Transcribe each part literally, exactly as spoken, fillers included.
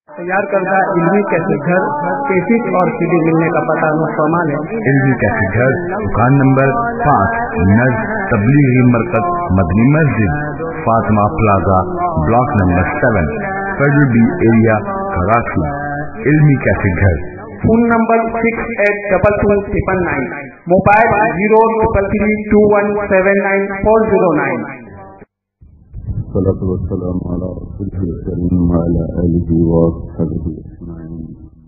तैयार करता इल्मी कैसेट घर कैसेट और सीडी मिलने का पता मुसलमान है। इल्मी कैसेट घर दुकान नंबर पाँच, नज Tablighi Markaz Madani Masjid, Fatima plaza, block number seven, federal B area, Karachi. इल्मी कैसेट घर। Phone number six eight double two triple nine, mobile zero triple three two one seven nine four zero nine. والصلاة والسلام على رسوله الكريم وعلى آله وصحبه أجمعين.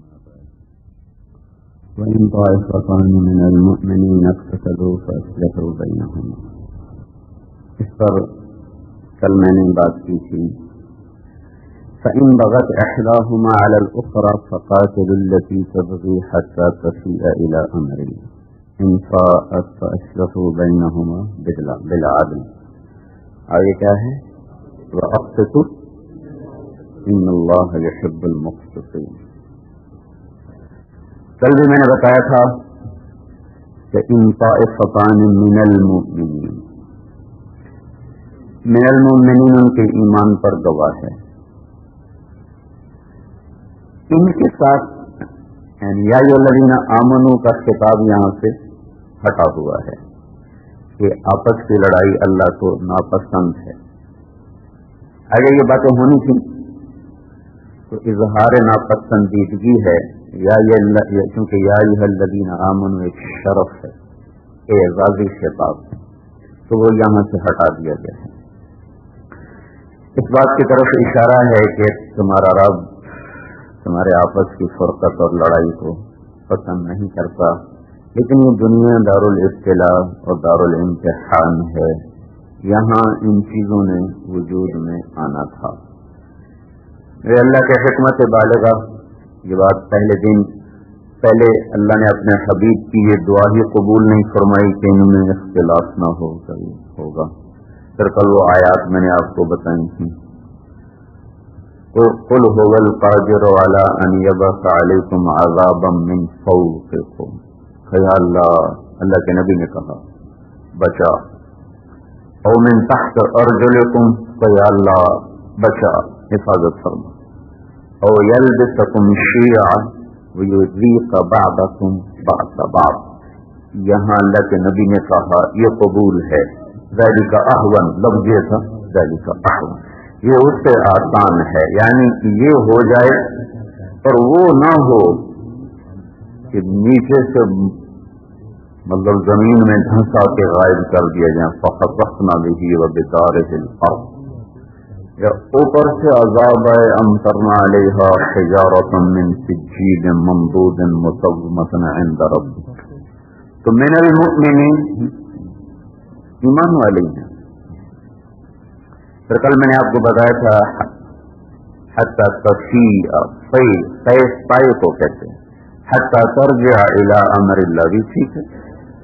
وإن طائفتان من المؤمنين اقتتلوا فأصلحوا بينهما. اس پر کل میں نے بات کی تھی. فإن بغت إحداهما على الأخرى فقاتلوا التي تبغي حتى تفيء إلى أمر الله. إن فاءت فأصلحوا بينهما بالعدل. آگے کیا ہے؟ وَأَقْسِطُوا إِنَّ اللَّهَ يُحِبُّ الْمُقْسِطِينَ. کل بھی میں نے بتایا تھا کہ ان طائفتان من المؤمنین، من المؤمنین ان کے ایمان پر گواہ ہے. ان کے ساتھ یعنی یا ایھا الذین آمنوا کا خطاب یہاں سے ہٹا ہوا ہے کہ آپس کی لڑائی اللہ کو ناپسند ہے. اگر یہ باتیں ہونی تھیں تو اظہار ناپسندیدگی ہے، یا یہ کیونکہ یا ایھا الذین آمنوا ایک شرف ہے، اعزازی خطاب ہے، تو وہ یہاں سے ہٹا دیا گیا ہے. اس بات کی طرف اشارہ ہے کہ تمہارا رب تمہارے آپس کی فرقت اور لڑائی کو پسند نہیں کرتا، لیکن یہ دنیا دارالابتلاء اور دارالامتحان ہے، یہاں ان چیزوں نے وجود میں آنا تھا. یہ اللہ کے حکمت بالغہ، یہ بات پہلے دن پہلے اللہ نے اپنے حبیب کی یہ دعا ہی قبول نہیں فرمائی کہ ان میں اختلاف نہ ہو ہوگا. پھر کل وہ آیات میں نے آپ کو بتائی تھی. قل هو القادر على ان يبعث عليكم عذابا من فوقكم. یا اللہ، اللہ کے نبی نے کہا بچا. او من تحت ارجلکم، تو یا اللہ بچا، حفاظت فرما. او یلبسکم شیعا ویذیق بعضکم بعض بعض. یہاں اللہ کے نبی نے کہا یہ قبول ہے. ذالک اہون، لفظ یہ تھا ذالک اہون، یہ اس سے آسان ہے، یعنی کہ یہ ہو جائے اور وہ نہ ہو کہ نیچے سے مطلب زمین میں دھنسا کے غائب کر دیا جائے. فخسفنا بہ وبدارہ الارض، یا اوپر سے عذاب ہے امطرنا علیہا حجارۃ من سجیل منضود مسومۃ عند ربک. تو من المؤمنین ایمان والے ہیں. پھر کل میں نے آپ کو بتایا تھا حتی تفیء، فیض پائے کو کہتے ہیں، حتی ترجع الی امر اللہ بھی ٹھیک ہے،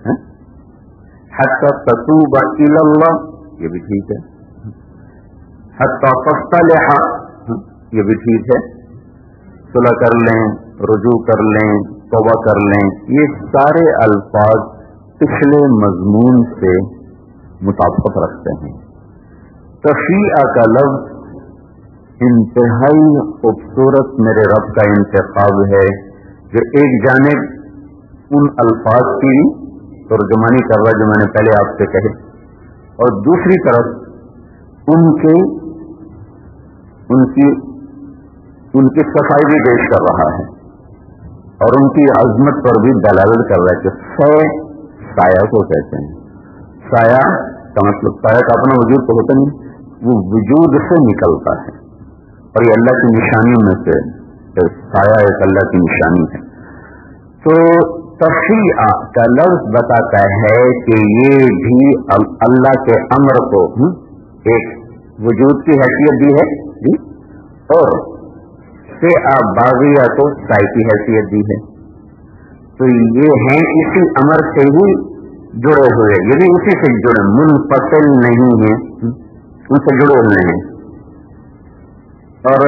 حتی تتوب الی اللہ یہ بھی ٹھیک ہے، حتی تصطلح یہ بھی ٹھیک ہے، صلح کر لیں، رجوع کر لیں، توبہ کر لیں. یہ سارے الفاظ پچھلے مضمون سے مطابقت رکھتے ہیں. تفیع کا لفظ انتہائی خوبصورت میرے رب کا انتخاب ہے جو ایک جانب ان الفاظ کی ترجمانی کر رہا جو میں نے پہلے آپ سے کہے، اور دوسری طرف ان کے ان کی ان کی صفائی بھی پیش کر رہا ہے اور ان کی عظمت پر بھی دلالت کر رہا ہے کہ سہ سایہ کو کہتے ہیں. سایہ کا مطلب سایہ کا اپنا وجود تو ہوتا نہیں، وہ وجود سے نکلتا ہے، اور یہ اللہ کی نشانیوں میں سے سایہ ایک اللہ کی نشانی ہے. تو تفیع کا لفظ بتاتا ہے کہ یہ بھی اللہ کے امر کو ایک وجود کی حیثیت دی ہے جی، اور سیع باغیہ کو سائے کی حیثیت دی ہے. تو یہ ہیں اسی امر سے ہی جڑے ہوئے، یہ بھی اسی سے جڑے، منفصل نہیں ہیں، ان سے جڑے ہوئے ہیں. اور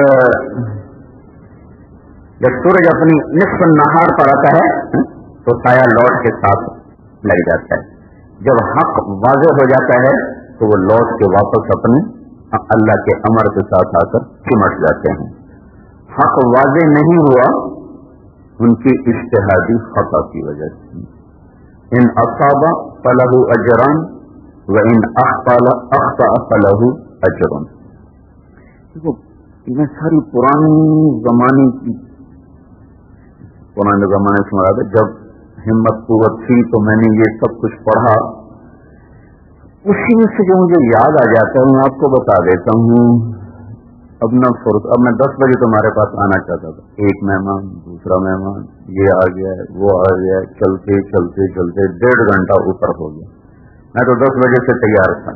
جب سورج اپنی نصف نہار پر آتا ہے تو سایہ لوٹ کے ساتھ لگ جاتا ہے. جب حق واضح ہو جاتا ہے تو وہ لوٹ کے واپس اپنے اللہ کے امر کے ساتھ آ کر چمٹ جاتے ہیں. حق واضح نہیں ہوا ان کی اجتہادی خطا کی وجہ سے. ان اصاب فلہ اجران و ان اخطا فلہ اجرن. دیکھو یہ ساری پرانی زمانے کی پرانے زمانے سے مراد ہے. جب ہمت قوت تھی تو میں نے یہ سب کچھ پڑھا, اسی میں سے جو مجھے یاد آ جاتا ہے میں آپ کو بتا دیتا ہوں. اب نہ فرصت, اب میں دس بجے تمہارے پاس آنا چاہتا تھا, ایک مہمان دوسرا مہمان یہ آ گیا وہ آ گیا, چلتے چلتے چلتے ڈیڑھ گھنٹہ اوپر ہو گیا. میں تو دس بجے سے تیار تھا.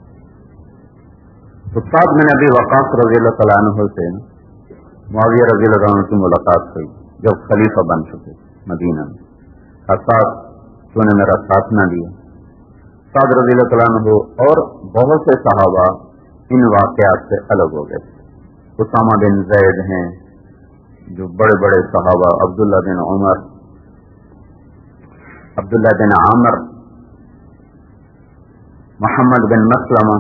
تو ساتھ میں نے ابھی وقاص رضی اللہ تعالیٰ عنہ سے معاویہ رضی اللہ عنہ کی ملاقات ہوئی جب خلیفہ بن چکے مدینہ میں. ساتھ تو نے میرا ساتھ نہ دیا. سعد رضی اللہ تعالیٰ عنہ اور بہت سے صحابہ ان واقعات سے الگ ہو گئے. اسامہ بن زید ہیں جو بڑے بڑے صحابہ, عبداللہ بن عمر, عبداللہ بن عامر, محمد بن مسلمہ.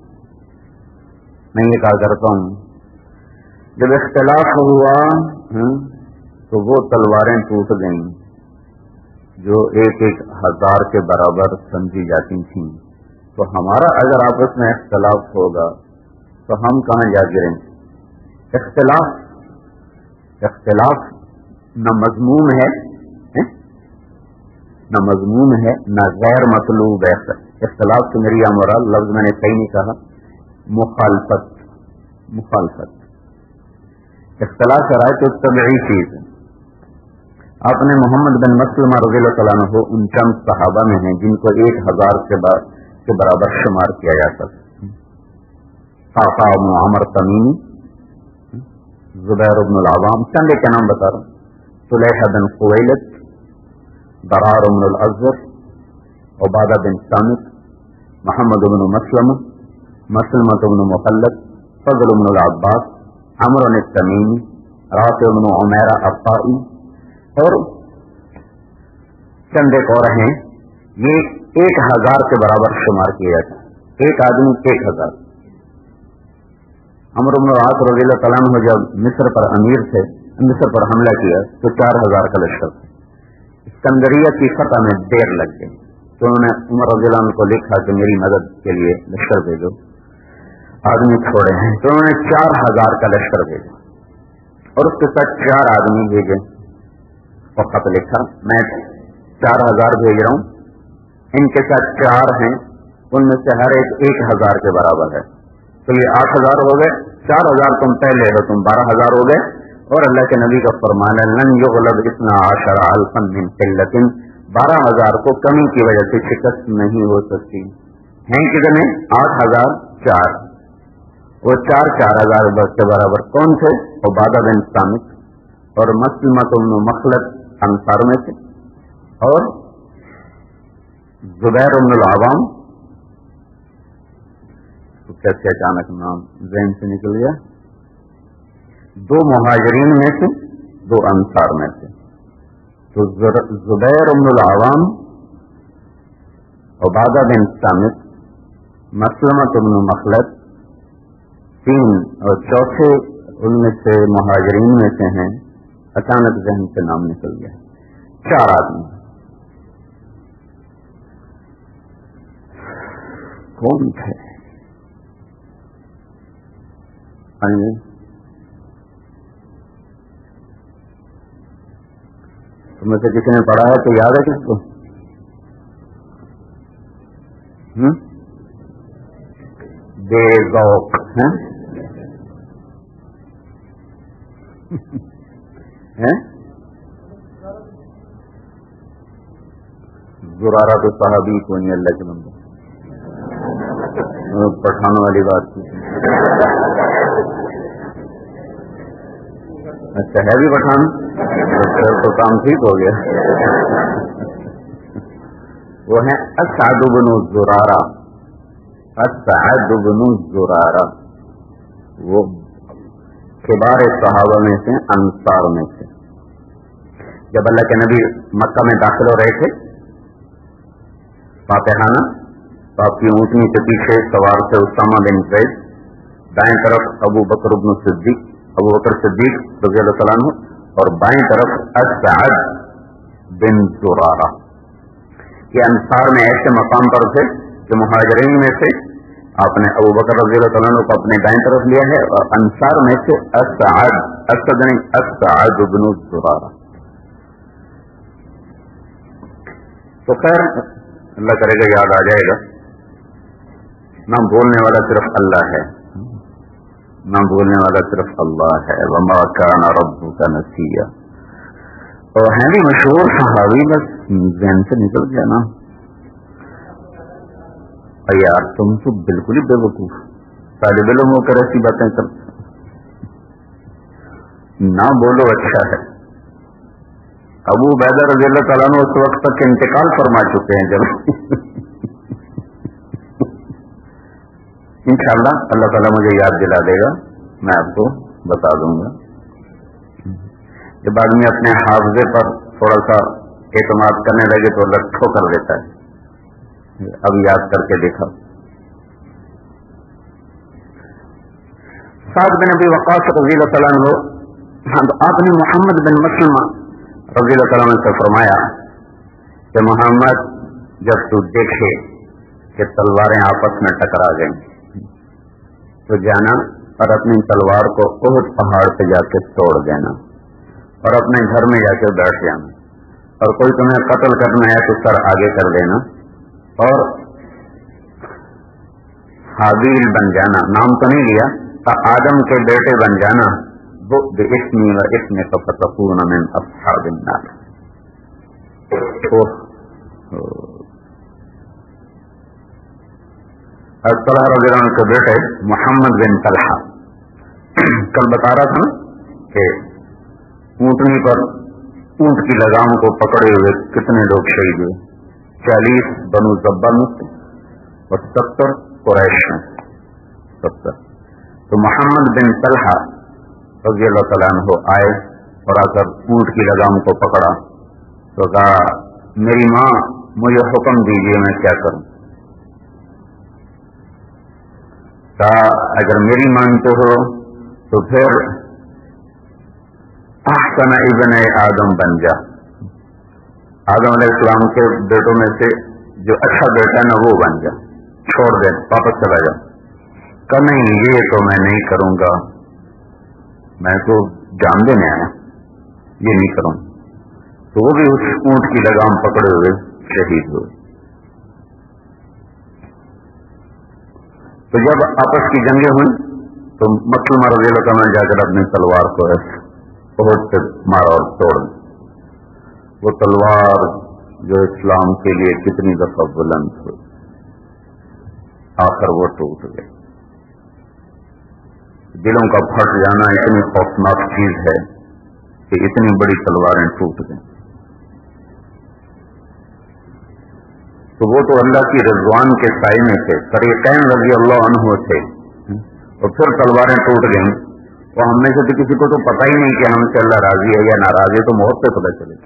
میں یہ کہا کرتا ہوں جب اختلاف ہوا تو وہ تلواریں ٹوٹ گئیں جو ایک ایک ہزار کے برابر سمجھی جاتی تھیں. تو ہمارا اگر آپس میں اختلاف ہوگا تو ہم کہاں جا گریں؟ اختلاف اختلاف نہ مضمون ہے نہ مضمون ہے نہ غیر مطلوب ہے. اختلاف سے میری مراد لفظ میں نے صحیح نہیں کہا, مخالفت مخالفت اختلاف رائے تو طبعی چیز ہے. آپ نے محمد بن مسلمہ رضی اللہ تعالیٰ عنہ ان چند صحابہ میں ہیں جن کو ایک ہزار کے برابر شمار کیا جاتا ہے. آقا بن عمر تمیمی, زبیر بن العوام, چند کے نام بتا رہا ہوں, طلیحہ بن خویلد, ضرار بن الازور, عبادہ بن صامت, محمد بن مسلمہ, مسلمہ بن مخلد, فضل بن العباس, عمرو التمیمی, رافع بن عمیرہ الطائی اور چند ایک اور ہیں. یہ ایک ہزار کے برابر شمار کیا جاتا ہے. ایک آدمی ایک ہزار. عمرو بن العاص رضی اللہ تعالیٰ عنہ جب مصر پر امیر تھے, مصر پر حملہ کیا تو چار ہزار کا لشکر تھا. اسکندریہ کی فتح میں دیر لگ گئی تو انہوں نے عمر رضی اللہ عنہ کو لکھا کہ میری مدد کے لیے لشکر بھیجو, آدمی تھوڑے ہیں. تو انہوں نے چار ہزار کا لشکر بھیجا اور اس کے ساتھ چار آدمی بھیجے اور خط لکھا میں چار ہزار بھیج رہا ہوں, ان کے ساتھ چار ہیں, ان میں سے ہر ایک ایک ہزار کے برابر ہے. تو یہ آٹھ ہزار ہو گئے, چار ہزار تم پہلے ہو, تم بارہ ہزار ہو گئے. اور اللہ کے نبی کا فرمان ہے لن یغلب اثنا عشر الفا من قلۃ, بارہ ہزار کو کمی کی وجہ سے شکست نہیں ہو سکتی. ہیں کتنے؟ آٹھ ہزار چار. وہ چار چار ہزار کے برابر کون تھے؟ عبادہ بن صامت اور مسلمہ بن مخلد انصار میں سے, اور زبیر بن العوام. تو کیسے اچانک نام ذہن سے نکل گیا؟ دو مہاجرین میں سے, دو انصار میں سے. تو زبیر بن العوام, عبادہ بن صامت, مسلمہ بن مخلد, تین, اور چوتھے ان میں سے مہاجرین میں سے ہیں. اچانک ذہن سے نام نکل گیا. چار آدمی کون تھے؟ تم میں سے کسی نے پڑھا ہے تو یاد ہے کس کو؟ بے ذوق ہیں زرارہ تو صحابی کو نہیں, اللہ کے بندے. پٹھان والی بات کی. اچھا ہے بھی پٹھان, تو کام ٹھیک ہو گیا. وہ ہیں اسعد بن زرارہ, اسعد بن زرارہ, وہ کبار صحابہ میں سے, انصار میں سے. جب اللہ کے نبی مکہ میں داخل ہو رہے تھے فاتحانہ, تو آپ کی اونٹنی کے پیچھے سوار تھے اسامہ بن زید, دائیں طرف ابو بکر بن صدیق ابو بکر صدیق رضی اللہ تعالیٰ عنہ، اور بائیں طرف اسعد بن زرارہ. یہ انصار میں ایسے مقام پر تھے کہ مہاجرین میں سے آپ نے ابو بکر رضی اللہ تعالیٰ عنہ کو اپنے دائیں طرف لیا ہے، اور انصار میں سے اسعد اسعد نہیں اسعد بن زرارہ. تو خیر اللہ کرے گا یاد آ جائے گا. نہ بولنے والا صرف اللہ ہے، نہ بولنے والا صرف اللہ ہے. وما کان ربک نسیا. اور ہیں بھی مشہور صحابی، بس ذہن سے نکل گیا نا. یار تم تو بالکل ہی بے وقوف طالب علم ہو کر ایسی باتیں کرتے. نہ بولو اچھا ہے. ابو عبیدہ رضی اللہ تعالیٰ عنہ اس وقت تک انتقال فرما چکے ہیں. جب انشاءاللہ اللہ تعالیٰ مجھے یاد دلا دے گا، میں آپ کو بتا دوں گا. جب آدمی اپنے حافظے پر تھوڑا سا اعتماد کرنے لگے تو اللہ ٹھو کر دیتا ہے. اب یاد کر کے دیکھا. سعد بن ابی وقاص رضی اللہ تعالیٰ عنہ، آپ نے محمد بن مسلمہ رضی اللہ تعالیٰ عنہ سے فرمایا کہ محمد جب تو دیکھے کہ تلواریں آپس میں ٹکرا گئیں تو جانا اور اپنی تلوار کو احد پہاڑ پہ جا کے توڑ دینا اور اپنے گھر میں جا کے بیٹھ جانا. اور کوئی تمہیں قتل کرنا ہے تو سر آگے کر دینا اور حابیل بن جانا. نام تو نہیں لیا، آدم کے بیٹے بن جانا. بِإِسْمِي وَإِسْمِكَ فَتَكُونَ مِنْ أَصْحَابِ النَّارِ. اور طلحہ رضی اللہ عنہ کے بیٹے محمد بن طلحہ، کل بتا رہا تھا کہ اونٹنی پر اونٹ کی لگام کو پکڑے ہوئے کتنے لوگ شہید ہوئے. چالیس بنو زبا میں سے اور ستر قریش میں ستر. تو محمد بن طلحہ رضی اللہ تعالیٰ عنہ آئے اور آ کر اونٹ کی لگام کو پکڑا تو کہا میری ماں مجھے حکم دیجیے میں کیا کروں. کہا اگر میری مانتے ہو تو پھر احسن ابن آدم بن جا. آدم علیہ السلام کے بیٹوں میں سے جو اچھا بیٹا ہے نا وہ بن جا، چھوڑ دے واپس چلا جا. کہ نہیں یہ تو میں نہیں کروں گا، میں تو جان دینے آیا، یہ نہیں کروں. تو وہ بھی اس اونٹ کی لگام پکڑے ہوئے شہید ہوئے. تو جب آپس کی جنگیں ہوئی تو مسلمہ رضی اللہ عنہ جا کر اپنی تلوار کو بہت سے مارا اور توڑ. وہ تلوار جو اسلام کے لیے کتنی دفعہ بلند ہوئی، آخر وہ ٹوٹ گئی. دلوں کا پھٹ جانا اتنی خوفناک چیز ہے کہ اتنی بڑی تلواریں ٹوٹ گئیں. تو وہ تو اللہ کی رضوان کے سائے میں تھے، فریقین رضی اللہ عنہ تھے، اور پھر تلواریں ٹوٹ گئیں. تو ہم میں سے تو کسی کو تو پتہ ہی نہیں کہ ہم سے اللہ راضی ہے یا ناراض ہے، تو موت پہ پتہ چلے.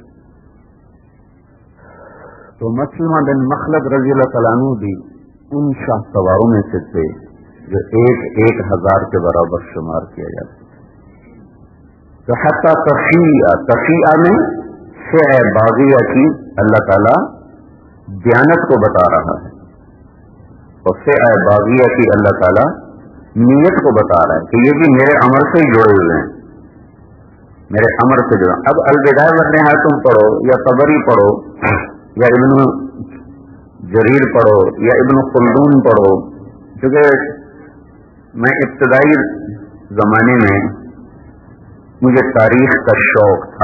تو مسلمہ بن مخلد رضی اللہ تعالیٰ عنہ بھی ان شاہ سواروں میں سے تھے جو ایک ایک ہزار کے برابر شمار کیا جاتا. تو حتی تفیعہ تفیعہ میں شیع باغیہ کی اللہ تعالیٰ دیانت کو بتا رہا ہے، اور شیع باغیہ کی اللہ تعالیٰ نیت کو بتا رہا ہے کہ یہ بھی میرے امر سے جڑے ہوئے ہیں، میرے امر سے جڑے. اب البدایہ والنہایہ تم پڑھو یا طبری پڑھو یا ابن جریر پڑھو یا ابن خلدون پڑھو، کیونکہ میں ابتدائی زمانے میں مجھے تاریخ کا شوق تھا،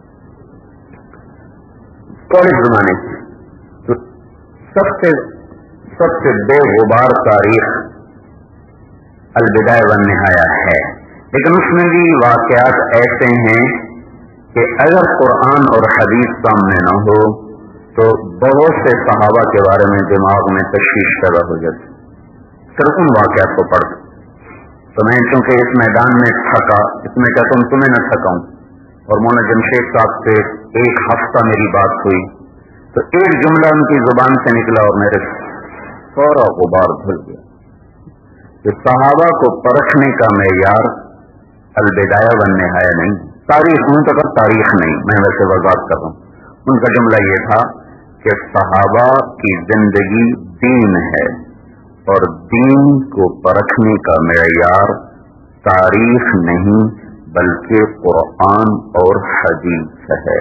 کالج زمانے سے. تو سب سے سب سے بے غبار تاریخ البدایہ والنہایہ ہے، لیکن اس میں بھی واقعات ایسے ہیں کہ اگر قرآن اور حدیث سامنے نہ ہو تو بہت سے صحابہ کے بارے میں دماغ میں تشویش پیدا ہو جاتی. صرف ان واقعات کو پڑھ تو میں چونکہ اس میدان میں تھکا، اس میں کہتا ہوں تمہیں نہ تھکاؤں، اور مولانا جمشید صاحب سے ایک ہفتہ میری بات ہوئی تو ایک جملہ ان کی زبان سے نکلا اور میرے سورا غبار دھل گیا کہ صحابہ کو پرکھنے کا معیار البدایہ والنہایہ نہیں، تاریخ ہوں تو تاریخ نہیں، میں ویسے وضاحت کر رہا ہوں۔ ان کا جملہ یہ تھا کہ صحابہ کی زندگی دین ہے، اور دین کو پرکھنے کا معیار تاریخ نہیں بلکہ قرآن اور حدیث ہے۔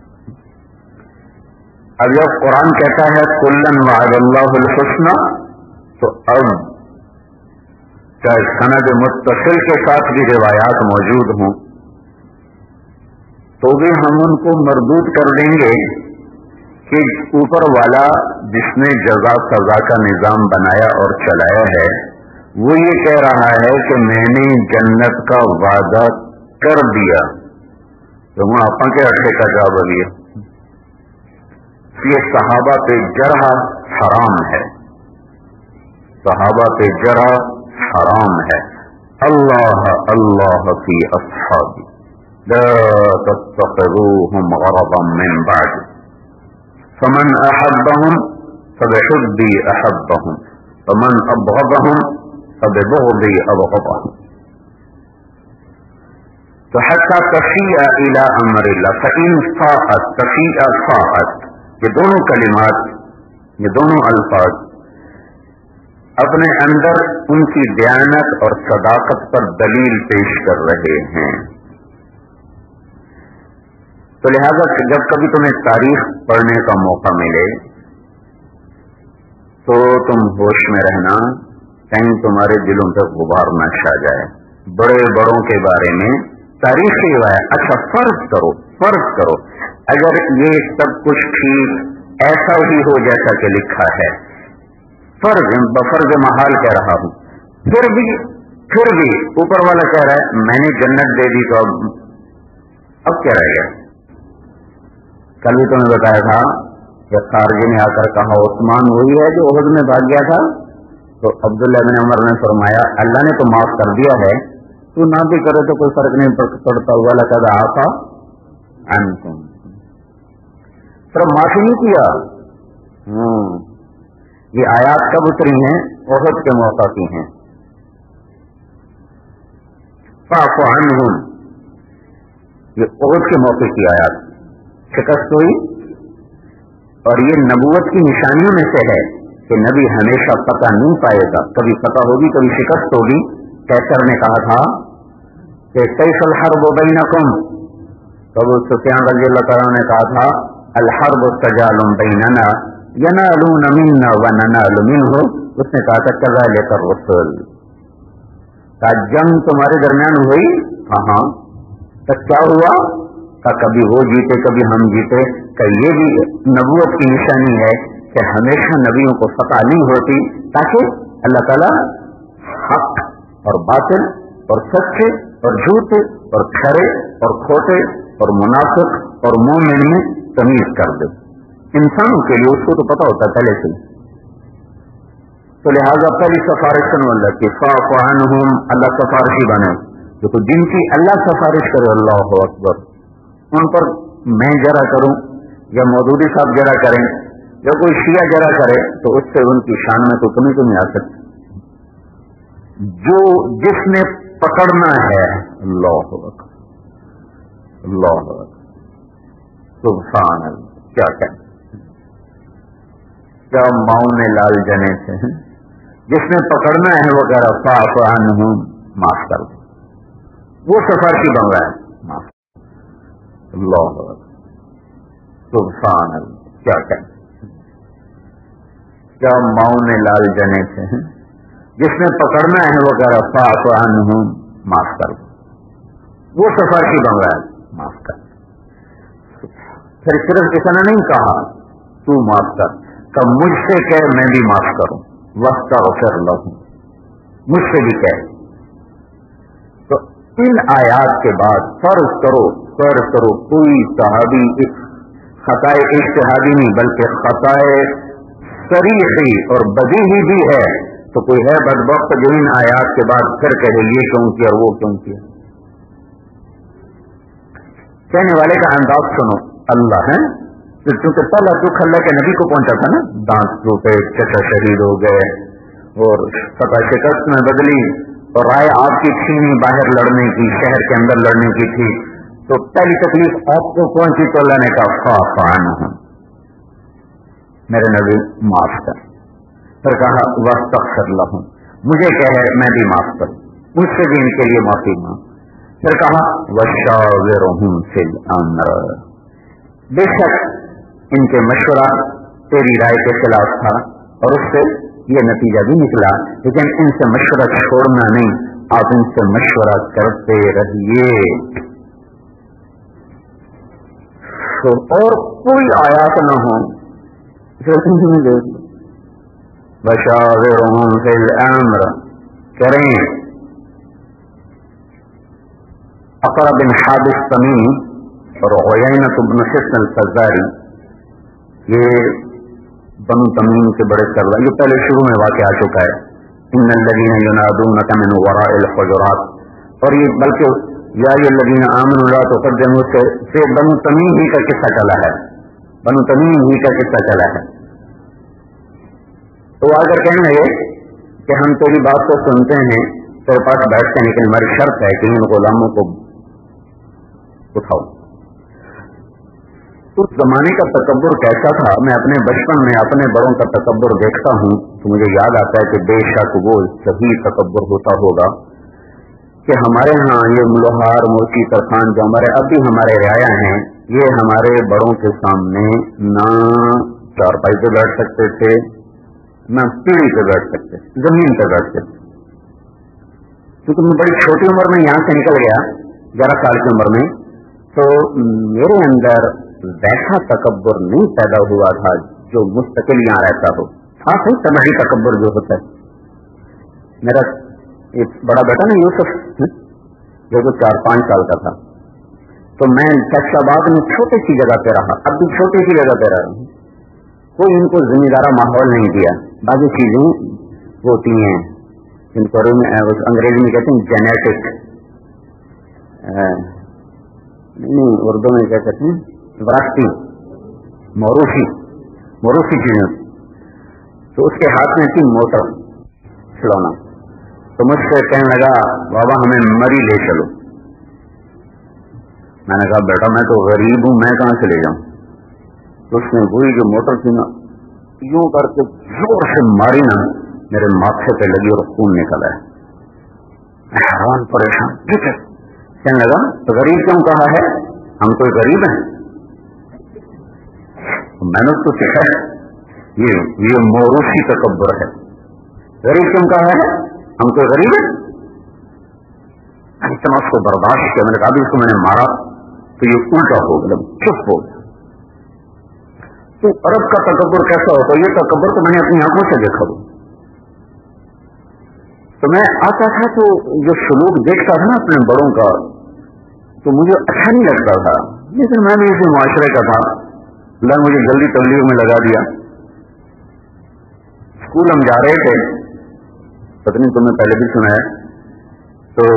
اب جب قرآن کہتا ہے کلن وعد اللہ الحسنى، تو اب چاہے سند متصل کے ساتھ بھی روایات موجود ہوں تو بھی ہم ان کو مردود کر دیں گے کہ اوپر والا جس نے جزا سزا کا نظام بنایا اور چلایا ہے وہ یہ کہہ رہا ہے کہ میں نے جنت کا وعدہ کر دیا، تو وہ آپ کے اٹھے کا جواب لیا۔ یہ صحابہ پہ جرح حرام ہے، صحابہ پہ جرح حرام ہے۔ اللہ اللہ فی اصحابی لا تتخذوهم غرضا من بعد فمن احبهم فبحبی احبهم فمن ابغضهم فببغضی ابغضهم، تو حتی تفیع الى امر اللہ فإن فاءت تفیع فاءت، یہ دونوں کلمات، یہ دونوں الفاظ اپنے اندر ان کی دیانت اور صداقت پر دلیل پیش کر رہے ہیں۔ تو لہذا جب کبھی تمہیں تاریخ پڑھنے کا موقع ملے تو تم ہوش میں رہنا، کہیں تمہارے دلوں پہ غبار نہ چھا جائے۔ بڑے بڑوں کے بارے میں تاریخ کی روایت، اچھا فرض کرو فرض کرو اگر یہ سب کچھ ٹھیک ایسا ہی ہو جیسا کہ لکھا ہے، فرض بفرض محال کہہ رہا ہوں، پھر بھی پھر بھی اوپر والا کہہ رہا ہے میں نے جنت دے دی، تو اب اب کیا رہ گیا؟ کل بھی تمہیں بتایا تھا کہ خارجی نے آ کر کہا عثمان وہی ہے جو احد میں بھاگ گیا تھا، تو عبداللہ بن عمر نے فرمایا اللہ نے تو معاف کر دیا ہے، تو نہ بھی کرے تو کوئی فرق نہیں پڑتا، ہوا لقد عفا عنکم، صرف معافی نہیں کیا۔ ہوں یہ آیات کب اتری ہیں؟ احد کے موقع کی ہیں۔ فاعف عنہم، یہ احد کے موقع کی آیات، شکست ہوئی، اور یہ نبوت کی نشانیوں میں سے ہے کہ نبی ہمیشہ فتح نہیں پائے گا، کبھی فتح ہوگی کبھی شکست ہوگی۔ کیسر نے کہا تھا کہ کیف الحرب بینکم، تو ابو سفیان رضی اللہ تعالیٰ نے کہا تھا الحرب سجال بیننا ینالون منا وننال منہ، اس نے کہا تھا کذالک الرسل، کہ جنگ تمہارے درمیان ہوئی، ہاں ہاں، تو کیا ہوا؟ کہ کبھی وہ جیتے کبھی ہم جیتے، کہ یہ بھی نبوت کی نشانی ہے کہ ہمیشہ نبیوں کو فتح نہیں ہوتی، تاکہ اللہ تعالیٰ حق اور باطل اور سچے اور جھوٹے اور کھرے اور کھوٹے اور منافق اور مومن میں تمیز کر دے۔ انسانوں کے لیے اس کو تو پتا ہوتا ہے پہلے سے، تو لہذا پہلی سفارش سنو اللہ کی، فاعف عنہم، اللہ سفارشی بنے، تو جن کی اللہ سفارش کرے، اللہ اکبر، ان پر میں جرا کروں یا مودودی صاحب جرا کریں یا کوئی شیعہ جرا کرے تو اس سے ان کی شان میں تو کمی تو نہیں آ سکتی۔ جو جس نے پکڑنا ہے، اللہ اکبر اللہ اکبر سبحان اللہ، کیا کہیں، کیا ماؤں نے لال جنے سے، جس نے پکڑنا ہے وہ کہہ رہا فاعف عنہم، معاف کر دو، وہ سفارشی بن رہا ہے، معاف، اللہ اکبر سبحان اللہ، کیا کہیں، کیا ماؤں نے لال جنے سے، جس نے پکڑنا ہے وہ کہہ رہا فاعف عنہم، معاف کر دو، وہ سفارشی بن رہا ہے، معاف کر۔ پھر صرف اتنا نہیں کہا تو معاف کر، کہ مجھ سے کہہ میں بھی معاف کروں، واستغفر لہم، مجھ سے بھی کہہ۔ تو ان آیات کے بعد فرض کرو فرض کرو کوئی صحابی خطائے اجتہادی نہیں بلکہ خطائے صریحی اور بدیہی بھی ہے، تو کوئی ہے بدبخت جو ان آیات کے بعد پھر کہے یہ کیوں کیا اور وہ کیوں کیا؟ کہنے والے کا انداز سنو، اللہ ہے، کیونکہ پہلا دکھ اللہ کے نبی کو پہنچا تھا نا، دانت ٹوٹے، چچا شہید ہو گئے اور فتح شکست میں بدلی تو رائے آپ کی تھی نہیں باہر لڑنے کی، شہر کے اندر لڑنے کی تھی، تو پہلی تکلیف آپ کو کون سی؟ تو اللہ نے کہا فاعف عنہم، میرے نبی معاف کر. پھر کہا واستغفر لہم، مجھے کہے میں بھی معاف کروں، مجھ سے بھی ان کے لیے معافی مانگ. پھر کہا وشاورہم فی الامر، بے شک ان کے مشورہ تیری رائے کے خلاف تھا اور اس سے یہ نتیجہ بھی نکلا، لیکن ان سے مشورہ چھوڑنا نہیں، آپ ان سے مشورہ کرتے رہیے. تو اور کوئی آیات نہ ہو وشاورہم فی الامر کریں. اقرا بن حابس تمیم اور عیینہ بن حصن الفزاری، یہ بنو تمیم کے بڑے سردار، یہ پہلے شروع میں واقع آ چکا ہے. ان الذین ینادونک من وراء الحجرات، اور یہ بلکہ یا ایھا الذین آمنوا لا تقدموا سے, سے بنو تمیم ہی کا قصہ چلا ہے، بنو تمیم ہی کا قصہ چلا ہے. تو آ کر کہنے لگے کہ ہم تیری بات کو سنتے ہیں، تیرے پاس بیٹھتے ہیں، لیکن ہماری شرط ہے کہ ان غلاموں کو اٹھاؤ. اس زمانے کا تکبر کیسا تھا؟ میں اپنے بچپن میں اپنے بڑوں کا تکبر دیکھتا ہوں تو مجھے یاد آتا ہے کہ بے شک وہ صحیح تکبر ہوتا ہوگا کہ ہمارے ہاں یہ لوہار موچی ترخان جو ہمارے اب بھی ہمارے رعایا ہیں، یہ ہمارے بڑوں کے سامنے نہ چارپائی پہ بیٹھ سکتے تھے، نہ پیڑھی پہ بیٹھ سکتے، زمین پہ بیٹھتے تھے. کیونکہ میں بڑی چھوٹی عمر میں یہاں سے نکل گیا، گیارہ سال کی عمر میں، تو میرے اندر ویسا تکبر نہیں پیدا ہوا تھا جو مستقل یہاں رہتا ہو. ہاں صحیح تباہی تکبر جو ہوتا ہے. میرا ایک بڑا بیٹا نا یوسف، جو تو چار پانچ سال کا تھا، تو میں فیصلہ آباد میں چھوٹی سی جگہ پہ رہا، اب بھی چھوٹی سی جگہ پہ رہا ہوں. کوئی ان کو ذمہ دارہ ماحول نہیں دیا. بعض چیزیں ہوتی ہیں جن کو انگریزی میں کہتے ہیں جینیٹک، نہیں اردو میں کیا کہتے ہیں وراثتی، موروثی موروثی چیزیں. تو اس کے ہاتھ میں تھی موٹر کھلونا، تو مجھ سے کہنے لگا بابا ہمیں مری لے چلو. میں نے کہا بیٹا میں تو غریب ہوں، میں کہاں سے لے جاؤں. تو اس نے وہی جو موٹر تھی نا یوں کر کے زور سے ماری نا، میرے ماتھے پہ لگی اور خون نکلا ہے. میں حیران پریشان. ٹھیک ہے کہنے لگا تو غریب کیوں کہا ہے؟ ہم کوئی غریب ہیں؟ میں نے تو سیکھا ہے یہ یہ موروثی تکبر ہے. غریب کیوں کہا ہے؟ ہم کوئی غریب ہیں؟ اتنا اس کو برداشت کیا. میں نے کہا ابھی اس کو میں نے مارا تو یہ الٹا ہو گیا، چپ ہو گیا. تو عرب کا تکبر کیسا ہوتا ہے؟ یہ تکبر تو میں نے اپنی آنکھوں سے دیکھا ہوں. تو میں آتا تھا تو جو سلوک دیکھتا تھا نا اپنے بڑوں کا تو مجھے اچھا نہیں لگتا تھا، لیکن میں بھی اسی معاشرے کا تھا. اللہ مجھے جلدی تبلیغ میں لگا دیا. اسکول ہم جا رہے تھے، پتہ نہیں تم نے پہلے بھی سنا ہے، تو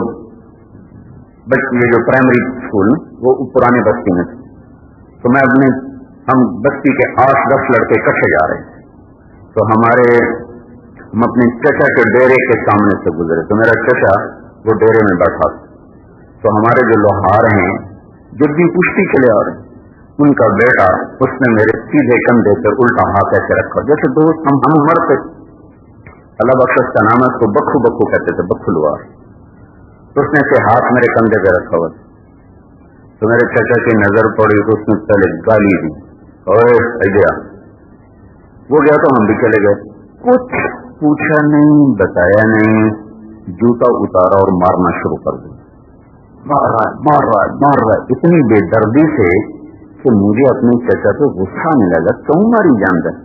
یہ جو پرائمری اسکول وہ پرانے بستی میں تھے، تو میں اپنے ہم بستی کے آٹھ دس لڑکے اکٹھے جا رہے تھے. تو ہمارے ہم اپنے چچا کے ڈیرے کے سامنے سے گزرے، تو میرا چچا وہ ڈیرے میں بیٹھا تھا. تو ہمارے جو لوہار ہیں جب بھی پشتی چلے آ رہے ہیں، ان کا بیٹا اس نے میرے سیدھے کندھے پہ الٹا ہاتھ ایسے رکھا، جیسے دوست ہم ہم عمر پہ، اللہ بخش کا نام ہے، اس کو بکھو بکھو کہتے تھے، بکھو لوہار. تو اس نے سے ہاتھ میرے کندھے پہ رکھا ہوا. تو میرے چچا کی نظر پڑی تو اس نے پہلے گالی دی، اور گیا وہ گیا تو ہم بھی چلے گئے. کچھ پوچھا نہیں، بتایا نہیں، جوتا اتارا اور مارنا شروع کر دیا. مار رہا ہے مار رہا ہے مار رہا ہے اتنی بے دردی سے کہ مجھے اپنے چچا پہ غصہ آنے لگا، کیوں ماری جان دے.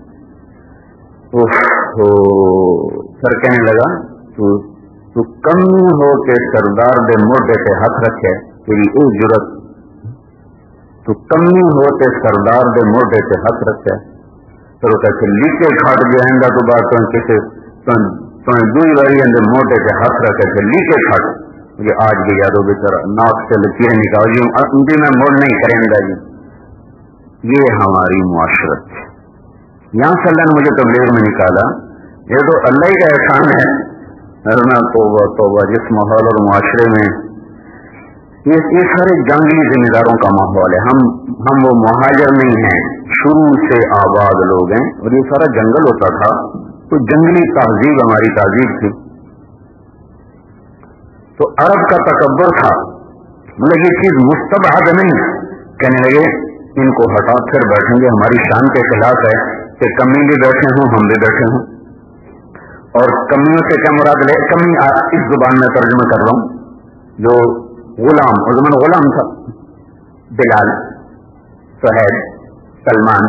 پھر کہنے لگا تو تو کم ہو کے سردار دے موڈے پہ ہاتھ رکھے، تیری ایک ضرورت، تو کمی ہو کے سردار دے موڈے پہ ہاتھ رکھے. پھر وہ کہتے لیکے کھاٹ جائیں گا تو بات کسی دوئی باری اندر موڈے پہ ہاتھ رکھے تھے لیکے کھاٹ. مجھے آج بھی یاد ہو بےچارا ناک سے لکیریں نکال جی میں موڑ نہیں کریں گا. جی یہ ہماری معاشرت ہے. یہاں سے اللہ نے مجھے تبلیغ میں نکالا. یہ تو اللہ ہی کا احسان ہے ارنا توبہ توبہ، جس ماحول اور معاشرے میں یہ یہ سارے جنگلی ذمہ داروں کا ماحول ہے. ہم ہم وہ مہاجر نہیں ہیں، شروع سے آباد لوگ ہیں، اور یہ سارا جنگل ہوتا تھا تو جنگلی تہذیب ہماری تہذیب تھی. تو عرب کا تکبر تھا، مطلب یہ چیز مستبعد نہیں. کہنے لگے ان کو ہٹا پھر بیٹھیں گے، ہماری شان کے خلاف ہے کہ کمی بھی بیٹھے ہوں ہم بھی بیٹھے ہوں. اور کمیوں سے کیا مراد لے؟ کمی اس زبان میں ترجمہ کر رہا ہوں. جو غلام، اور زمان غلام تھا، بلال، سہیل، سلمان،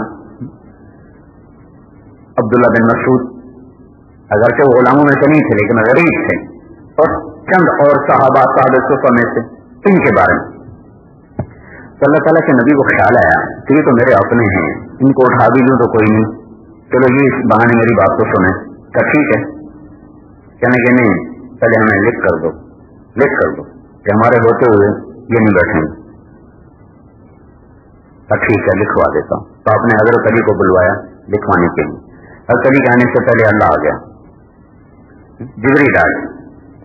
عبداللہ بن مسعود، اگرچہ وہ غلاموں میں سے نہیں تھے لیکن غریب تھے، اور چند اور صحابہ صحابہ صفہ میں سے ان کے بارے میں تو اللہ تعالیٰ کے نبی کو خیال آیا کہ یہ تو میرے اپنے ہیں، ان کو اٹھا بھی لوں تو کوئی نہیں، چلو یہ اس بہانے میری بات تو سنیں. کہ ٹھیک ہے، کہنے کہ نہیں پہلے ہمیں لکھ کر دو، لکھ کر دو کہ ہمارے ہوتے ہوئے یہ نہیں بیٹھیں گے. ٹھیک ہے لکھوا دیتا ہوں. تو آپ نے حضرت علی کو بلوایا لکھوانے کے لیے. حضرت علی کے آنے سے پہلے اللہ آ گیا، جبریل آ گیا.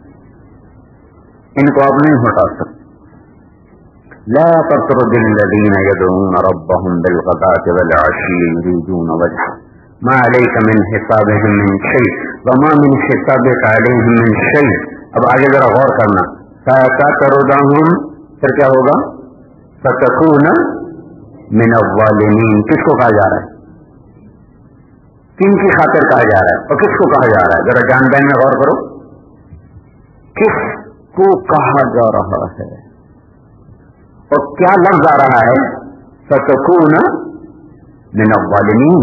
ان کو آپ نہیں ہٹا سکتے. لا تطرد الذين يدعون ربهم بالغداة والعشي يريدون وجهه ما عليك من حسابهم من شيء وما من حسابك عليهم من شيء. اب آگے ذرا غور کرنا. ستطردهم پھر کیا ہوگا؟ ستكون من الظالمین. کس کو کہا جا رہا ہے؟ کن کی خاطر کہا جا رہا ہے اور کس کو کہا جا رہا ہے؟ ذرا جان بین میں غور کرو. کس کو کہا جا رہا ہے اور کیا لفظ آ رہا ہے؟ ستكون من الظالمین.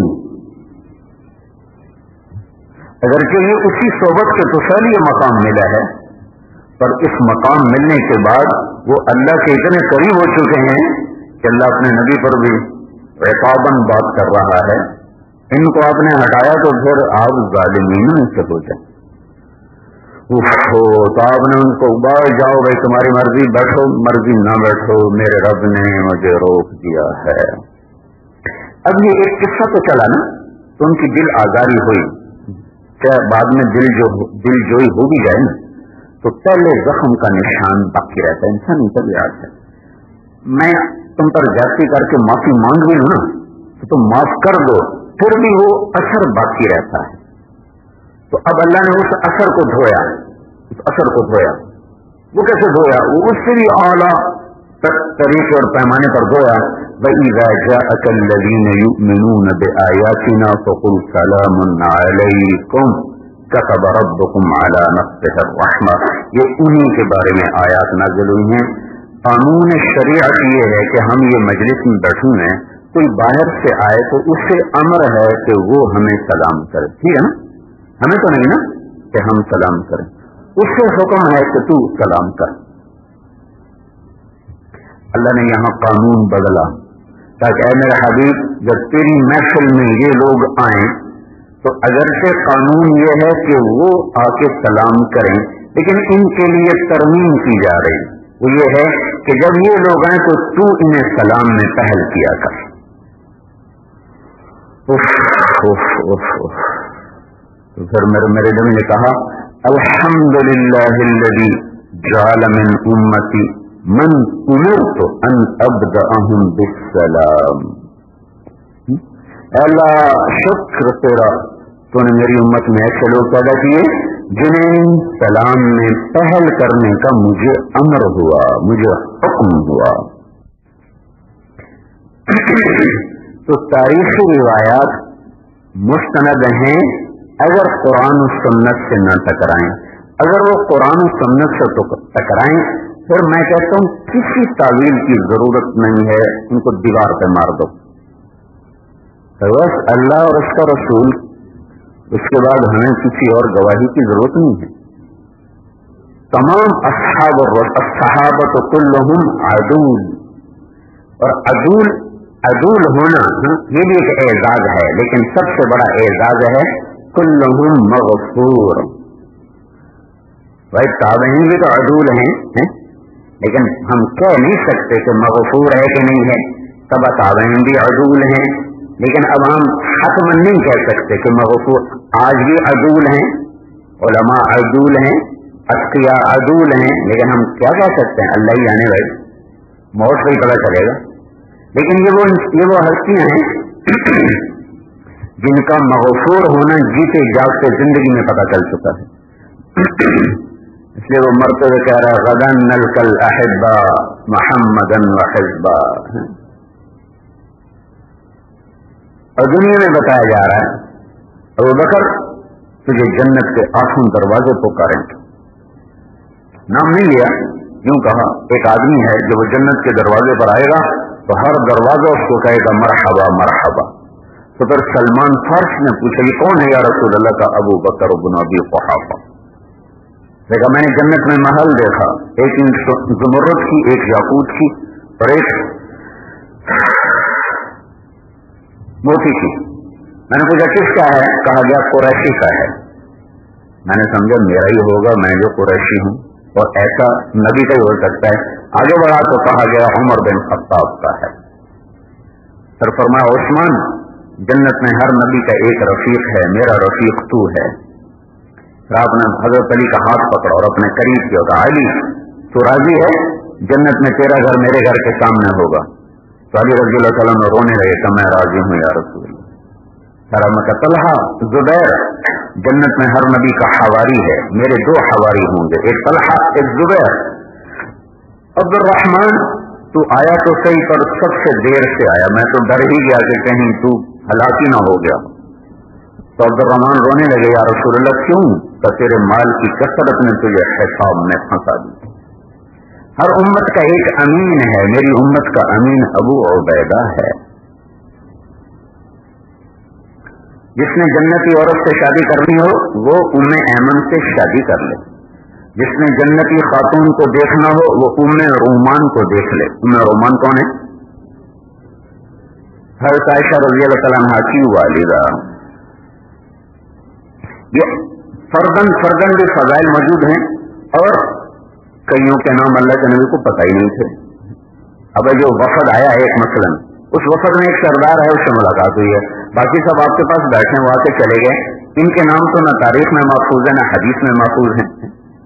اگرچہ یہ اسی صحبت کے توسل یہ مقام ملا ہے، پر اس مقام ملنے کے بعد وہ اللہ کے اتنے قریب ہو چکے ہیں کہ اللہ اپنے نبی پر بھی عقاباً بات کر رہا ہے. ان کو آپ نے ہٹایا تو پھر آپ ظالمین میں سے ہو جائیں. تو آپ نے ان کو باہر جاؤ بھائی تمہاری مرضی، بیٹھو مرضی نہ بیٹھو، میرے رب نے مجھے روک دیا ہے. اب یہ ایک قصہ تو چلا نا، تو ان کی دل آزاری ہوئی. چاہے بعد میں دل جو دل جوئی ہو بھی جائے نا تو پہلے زخم کا نشان باقی رہتا ہے. انسانی طبیعت ہے. میں تم پر زیادتی کر کے معافی مانگ بھی لوں نا تو تم معاف کر دو، پھر بھی وہ اثر باقی رہتا ہے. تو اب اللہ نے اس اثر کو دھویا، اس اثر کو دھویا. وہ کیسے دھویا؟ وہ اس سے بھی اعلیٰ طریقے اور پیمانے پر دھویا. وَإِذَا جَاءَكَ الَّذِينَ يُؤْمِنُونَ بِآيَاتِنَا فَقُلْ سَلَامٌ عَلَيْكُمْ كَتَبَ رَبُّكُمْ عَلَى نَفْسِهِ الرَّحْمَةَ. یہ انہی کے بارے میں آیات نازل ہوئی ہیں. قانون شریعت یہ ہے کہ ہم یہ مجلس میں بیٹھوں ہیں، کوئی باہر سے آئے تو اس سے امر ہے کہ وہ ہمیں سلام کرے. ٹھیک ہے نا؟ ہمیں تو نہیں نا کہ ہم سلام کریں، اس سے حکم ہے کہ تو سلام کر. اللہ نے یہاں قانون بدلا تاکہ اے میرے حبیب جب تیری محفل میں یہ لوگ آئیں تو اگرچہ قانون یہ ہے کہ وہ آ کے سلام کریں، لیکن ان کے لیے ترمیم کی جا رہی. وہ یہ ہے کہ جب یہ لوگ آئیں تو تو انہیں سلام میں پہل کیا کر. اف اف اف اف. تو پھر میرے میرے دل نے کہا الحمدللہ الذی جعل من امتی من امرت ان ابدأہم بالسلام. اللہ شکر تیرا، تو نے میری امت میں ایسے لوگ پیدا کیے جنہیں سلام میں پہل کرنے کا مجھے امر ہوا، مجھے حکم ہوا. تو تاریخی روایات مستند ہیں اگر قرآن و سنت سے نہ ٹکرائیں. اگر وہ قرآن و سنت سے ٹکرائیں پھر میں کہتا ہوں کسی تعویل کی ضرورت نہیں ہے، ان کو دیوار پہ مار دو. بس اللہ اور اس کا رسول، اس کے بعد ہمیں کسی اور گواہی کی ضرورت نہیں ہے. تمام اصحاب الصحابۃ کلہم عدول، اور عدول عدول ہونا یہ بھی ایک اعزاز ہے، لیکن سب سے بڑا اعزاز ہے کلہم مغفور. بھائی تابعین بھی تو عدول ہیں، لیکن ہم کہہ نہیں سکتے کہ مغفور ہے کہ نہیں ہے. تبع تابعین بھی عدول ہیں، لیکن اب ہم حتماً نہیں کہہ سکتے کہ مغفور. آج بھی عدول ہیں उलमा अदूल हैं, अत्किया अदूल हैं, लेकिन हम क्या कह सकते हैं, अल्लाह ही जाने भाई, मौत से ही पता चलेगा। लेकिन ये वो ये वो हस्तियां हैं जिनका मगफूर होना जीते जागते जिंदगी में पता चल चुका है। इसलिए वो मरते हुए कह रहा है गदन नलकल अहिब्बा मुहम्मदन व हिज़्बा। और दुनिया में बताया जा रहा है अबू बकर तुझे जन्नत के आठों दरवाजे पुकारेंगे। नाम नहीं लिया, यूं कहा एक आदमी है जो वो जन्नत के दरवाजे पर आएगा तो हर दरवाजा उसको कहेगा मरहबा मरहबा। तो फिर सलमान फारसी ने पूछा ये कौन है या रसूल अल्लाह का? अबू बकर इब्न अबी कुहाफा। देखा मैंने जन्नत में महल देखा, एक ज़ुमरुद की, एक याकूत की और एक मोती की। मैंने पूछा किसका है? कहा गया कुरैशी का है। मैंने समझा मेरा ही होगा, मैं जो कुरैशी हूं, और ऐसा नबी का ही हो सकता है। आगे बढ़ा तो कहा गया उमर बिन खत्ताब का है। फिर फरमाया उस्मान जन्नत में हर नबी का एक रफीक है, मेरा रफीक तू है। फिर आपने हजरत अली का हाथ पकड़ा और अपने करीब किया, कहा अली तू राजी है जन्नत में तेरा घर मेरे घर के सामने होगा? तो अली रज़ी अल्लाह तआला अन्हु रोने लगे कि मैं राजी हूं या रसूल अल्लाह। मैं कहा तलहा जुबैर जन्नत में हर नबी का हवारी है, मेरे दो हवारी होंगे, एक तलहा एक जुबैर। अब्दुर्रहमान तू आया तो सही पर सबसे देर से आया, मैं तो डर ही गया कि कहीं तू हलाकी ना हो गया। तो अब्दुर्रहमान रोने लगे या रसूल अल्लाह क्यों? तो तेरे माल की कसरत ने तुझे हिसाब में फंसा दी। हर उम्मत का एक अमीन है, मेरी उम्मत का अमीन अबू उबैदा है। जिसने जन्नती औरत से शादी करनी हो वो उम्मे ऐमन से शादी कर ले, जिसने जन्नती खातून को देखना हो वो उम्मे रोमान को देख ले। उम्मे रोमान कौन है? हज़रत आयशा रज़ी अल्लाह तआला अन्हा की वालिदा। ये फर्दन फर्दन भी फजाइल मौजूद हैं और कईयों के नाम अल्लाह के नबी को पता ही नहीं थे। अब जो वफद आया है एक मसलन, उस वफद में एक सरदार है, उससे मुलाकात हुई है, बाकी सब आपके पास बैठे वहां से चले गए, इनके नाम तो न तारीख में महफूज है न हदीस में महफूज है,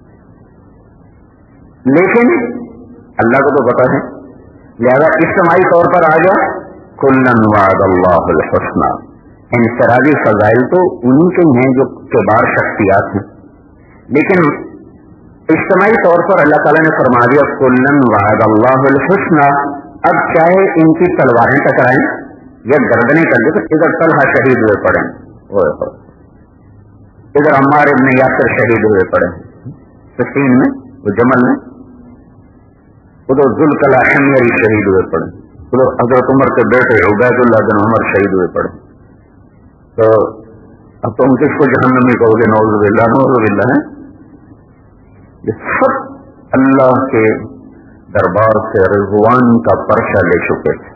लेकिन अल्लाह को तो पता है। लिहाजा इज्तिमाई तौर पर आ गया कुल्लन वअदल्लाहुल हुस्ना। इंफरादी फजाइल तो उन्हीं के हैं जो किबार शख्सियात हैं, लेकिन इज्तिमाई तौर पर अल्लाह ताला ने फरमा दिया कुल्लन वअदल्लाहुल हुस्ना। अब चाहे इनकी तलवारें टकराएं या गर्दनें कर दे, तो इधर तलहा शहीद हुए पड़े, इधर अम्मार इब्न यासिर शहीद हुए पड़े सिफ़ीन में, वो जमल में, उधर जुल्कला हिम्यरी शहीद हुए पड़े, उधर हजरत उमर के बेटे उबैदुल्लाह बिन उमर शहीद हुए पड़े। तो अब तुम किसको जहन्नमी कहोगे? नौज़ुबिल्लाह नौज़ुबिल्लाह है। ये सब अल्लाह के दरबार से रिज़वान का पर्चा ले चुके थे।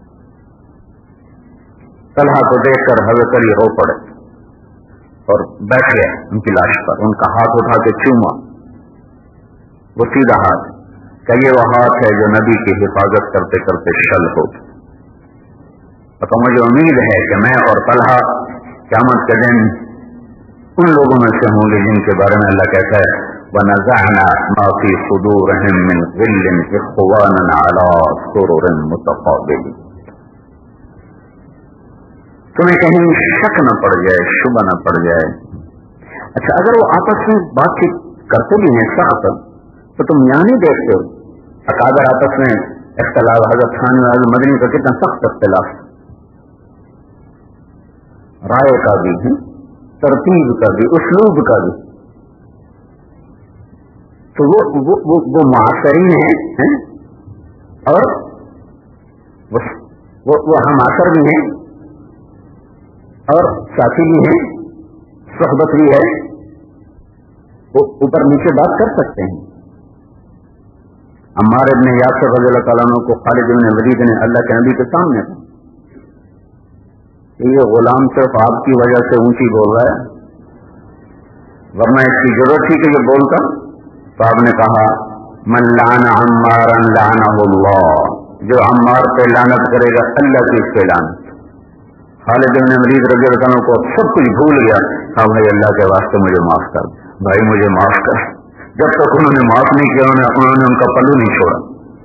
तलहा को देखकर हज़रत अली रो पड़े और बैठ गए उनकी लाश पर, उनका हाथ उठा के चूमा, वो सीधा हाथ, क्या ये वो हाथ है जो नबी की हिफाजत करते करते शल हो। तो मुझे उम्मीद है कि मैं और तलहा क़यामत के दिन उन लोगों में से होंगे जिनके बारे में अल्लाह कहता है वनज़अना मा फी सुदूरिहिम मिन ग़िल्लिन इख़्वानन अला सुरुरिन मुतक़ाबिलिन। तुम्हें कहीं शक न पड़ जाए, शुबा न पड़ जाए। अच्छा, अगर वो आपस में बातचीत करते भी हैं सख्त, तो तुम यहां नहीं देखते हो अकादर आपस में इख्तिलाफ? हज़रत थानवी हज़रत मदनी का कितना सख्त इख्तिलाफ, राय का भी है, तरतीब का भी, उसलूब का भी। तो वो वो वो, वो मासरी हैं है? और वो वो, वो हम आसर भी हैं और साथी भी हैं, सोहबत भी है, वो ऊपर नीचे बात कर सकते हैं। अम्मार इब्न यासिर रज़ियल्लाहु तआला अन्हु को खालिद इब्न वलीद ने अल्लाह के नबी के सामने कहा, ये गुलाम सिर्फ आपकी वजह से ऊंची बोल रहा है, वरना इसकी जरूरत थी कि ये बोलता। तो आपने कहा मन लाना अम्मारन लानहुल्लाह, जो अम्मार पे लानत करेगा अल्लाह की उसके लानत। खालिद इब्न वलीद रज़ियल्लाहु अन्हु को सब कुछ भूल गया, ہاں بھائی اللہ کے واسطے مجھے معاف کر، بھائی مجھے معاف کر. جب تک انہوں نے معاف نہیں کیا انہوں نے ان کا پلو نہیں چھوڑا.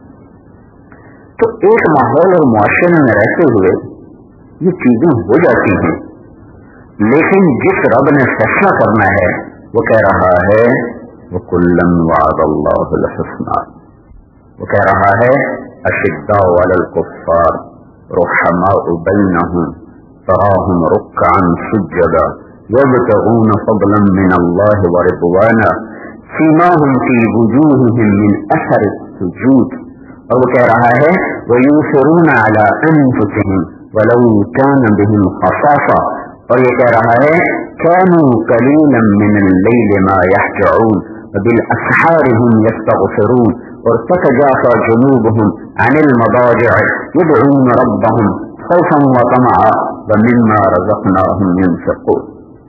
تو ایک ماحول اور معاشرے میں رہتے ہوئے یہ چیزیں ہو جاتی ہیں، لیکن جس رب نے فیصلہ کرنا ہے وہ کہہ رہا ہے وَكُلًّا وَعَدَ اللَّهُ الْحُسْنَىٰ، وہ کہہ رہا ہے أَشِدَّاءُ عَلَى الْكُفَّارِ رُحَمَاءُ بَيْنَهُمْ تَرَاهُمْ رُكَّعًا سُجَّدًا يَبْتَغُونَ فَضْلًا مِّنَ اللَّهِ وَرِضْوَانًا سِيمَاهُمْ فِي وُجُوهِهِم مِّنْ أَثَرِ السُّجُودِ. اور وہ کہہ رہا ہے وَيُؤْثِرُونَ عَلَىٰ أَنفُسِهِمْ وَلَوْ كَانَ بِهِمْ خَصَاصَةٌ. اور یہ کہہ رہا ہے كَانُوا قَلِيلًا مِّنَ اللَّيْلِ مَا يَهْجَعُونَ وَبِالْأَسْحَارِ هُمْ يَسْتَغْفِرُونَ. اور تَتَجَافَىٰ جُنُوبُهُمْ عَنِ الْمَضَاجِعِ يَدْعُونَ رَبَّهُمْ خَوْفًا وَطَمَعًا وَمِمَّا رَزَقْنَاهُمْ يُنفِقُونَ.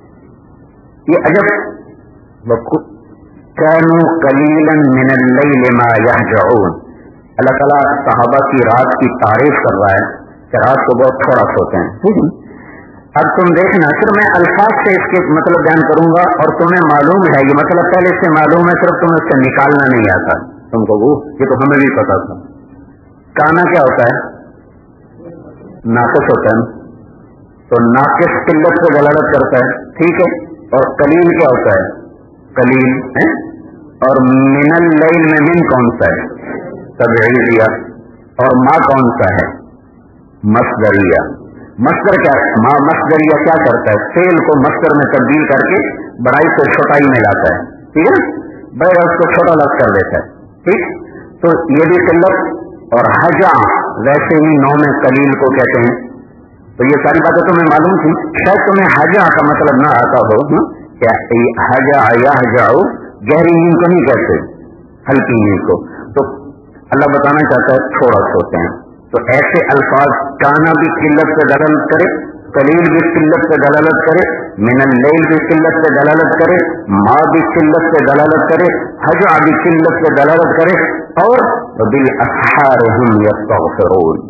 یہ عجب كَانُوا قَلِيلًا مِّنَ اللَّيْلِ مَا يَهْجَعُونَ. اللہ تعالیٰ صحابہ کی رات کی تعریف کر رہا ہے کہ رات کو بہت تھوڑا سوتے ہیں. اب تم دیکھنا صرف میں الفاظ سے اس کے مطلب بیان کروں گا اور تمہیں معلوم ہے یہ مطلب پہلے سے معلوم ہے، صرف تمہیں اس سے نکالنا نہیں آتا. تم کو وہ یہ تو ہمیں بھی پتا تھا. کانا کیا ہوتا ہے؟ ناقص ہوتا ہے. تو ناقص قلت سے دلالت کرتا ہے، ٹھیک ہے. اور قلیل کیا ہوتا ہے؟ قلیل ہے. اور من اللیل میں من کون سا ہے؟ تبعیضیہ. اور ما کون سا ہے؟ مصدریہ. مصدر کیا ما مصدریہ کیا کرتا ہے؟ فعل کو مصدر میں تبدیل کر کے بڑائی سے چھوٹائی میں لاتا ہے، ٹھیک ہے. بڑے اس کو چھوٹا لفظ کر دیتا ہے، ٹھیک. تو یہ بھی قلت. اور حجا ویسے ہی نو میں قلیل کو کہتے ہیں. تو یہ ساری باتیں تمہیں معلوم تھی. شاید تمہیں حجا کا مطلب نہ آتا ہو کیا حجا یا حجاؤ گہری نیند کو نہیں کہتے، ہلکی نیند کو. تو اللہ بتانا چاہتا ہے تھوڑا سوتے ہیں. تو ایسے الفاظ کانا بھی قلت سے دلالت کرے، قلیل بھی قلت سے دلالت کرے، من اللیل بھی قلت سے دلالت کرے، ما بھی قلت سے دلالت کرے، حجا بھی قلت سے دلالت کرے، اور بالاسحار هم یستغفرون.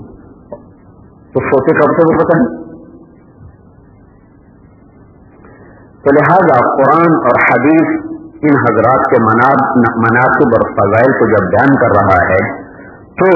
تو سوتے کب سے وہ پتہ نہیں. تو لہذا قرآن اور حدیث ان حضرات کے مناقب اور فضائل کو جب بیان کر رہا ہے تو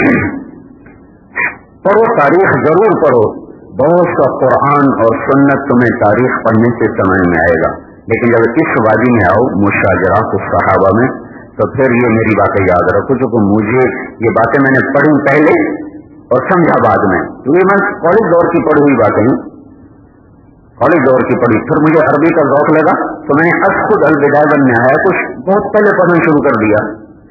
پڑھو، تاریخ ضرور پڑھو. بہت سا قرآن اور سنت تمہیں تاریخ پڑھنے سے سمجھ میں آئے گا، لیکن جب اس وادی میں آؤ مشاجرات الصحابہ میں تو پھر یہ میری باتیں یاد رکھو، چونکہ مجھے یہ باتیں میں نے پڑھی پہلے اور سمجھا بعد میں. یہ میں کالج دور کی پڑھی ہوئی باتیں ہیں، کالج دور کی پڑھی. پھر مجھے عربی کا ذوق لگا تو میں نے از خود البدایہ والنہایہ کچھ بہت پہلے پڑھنا شروع کر دیا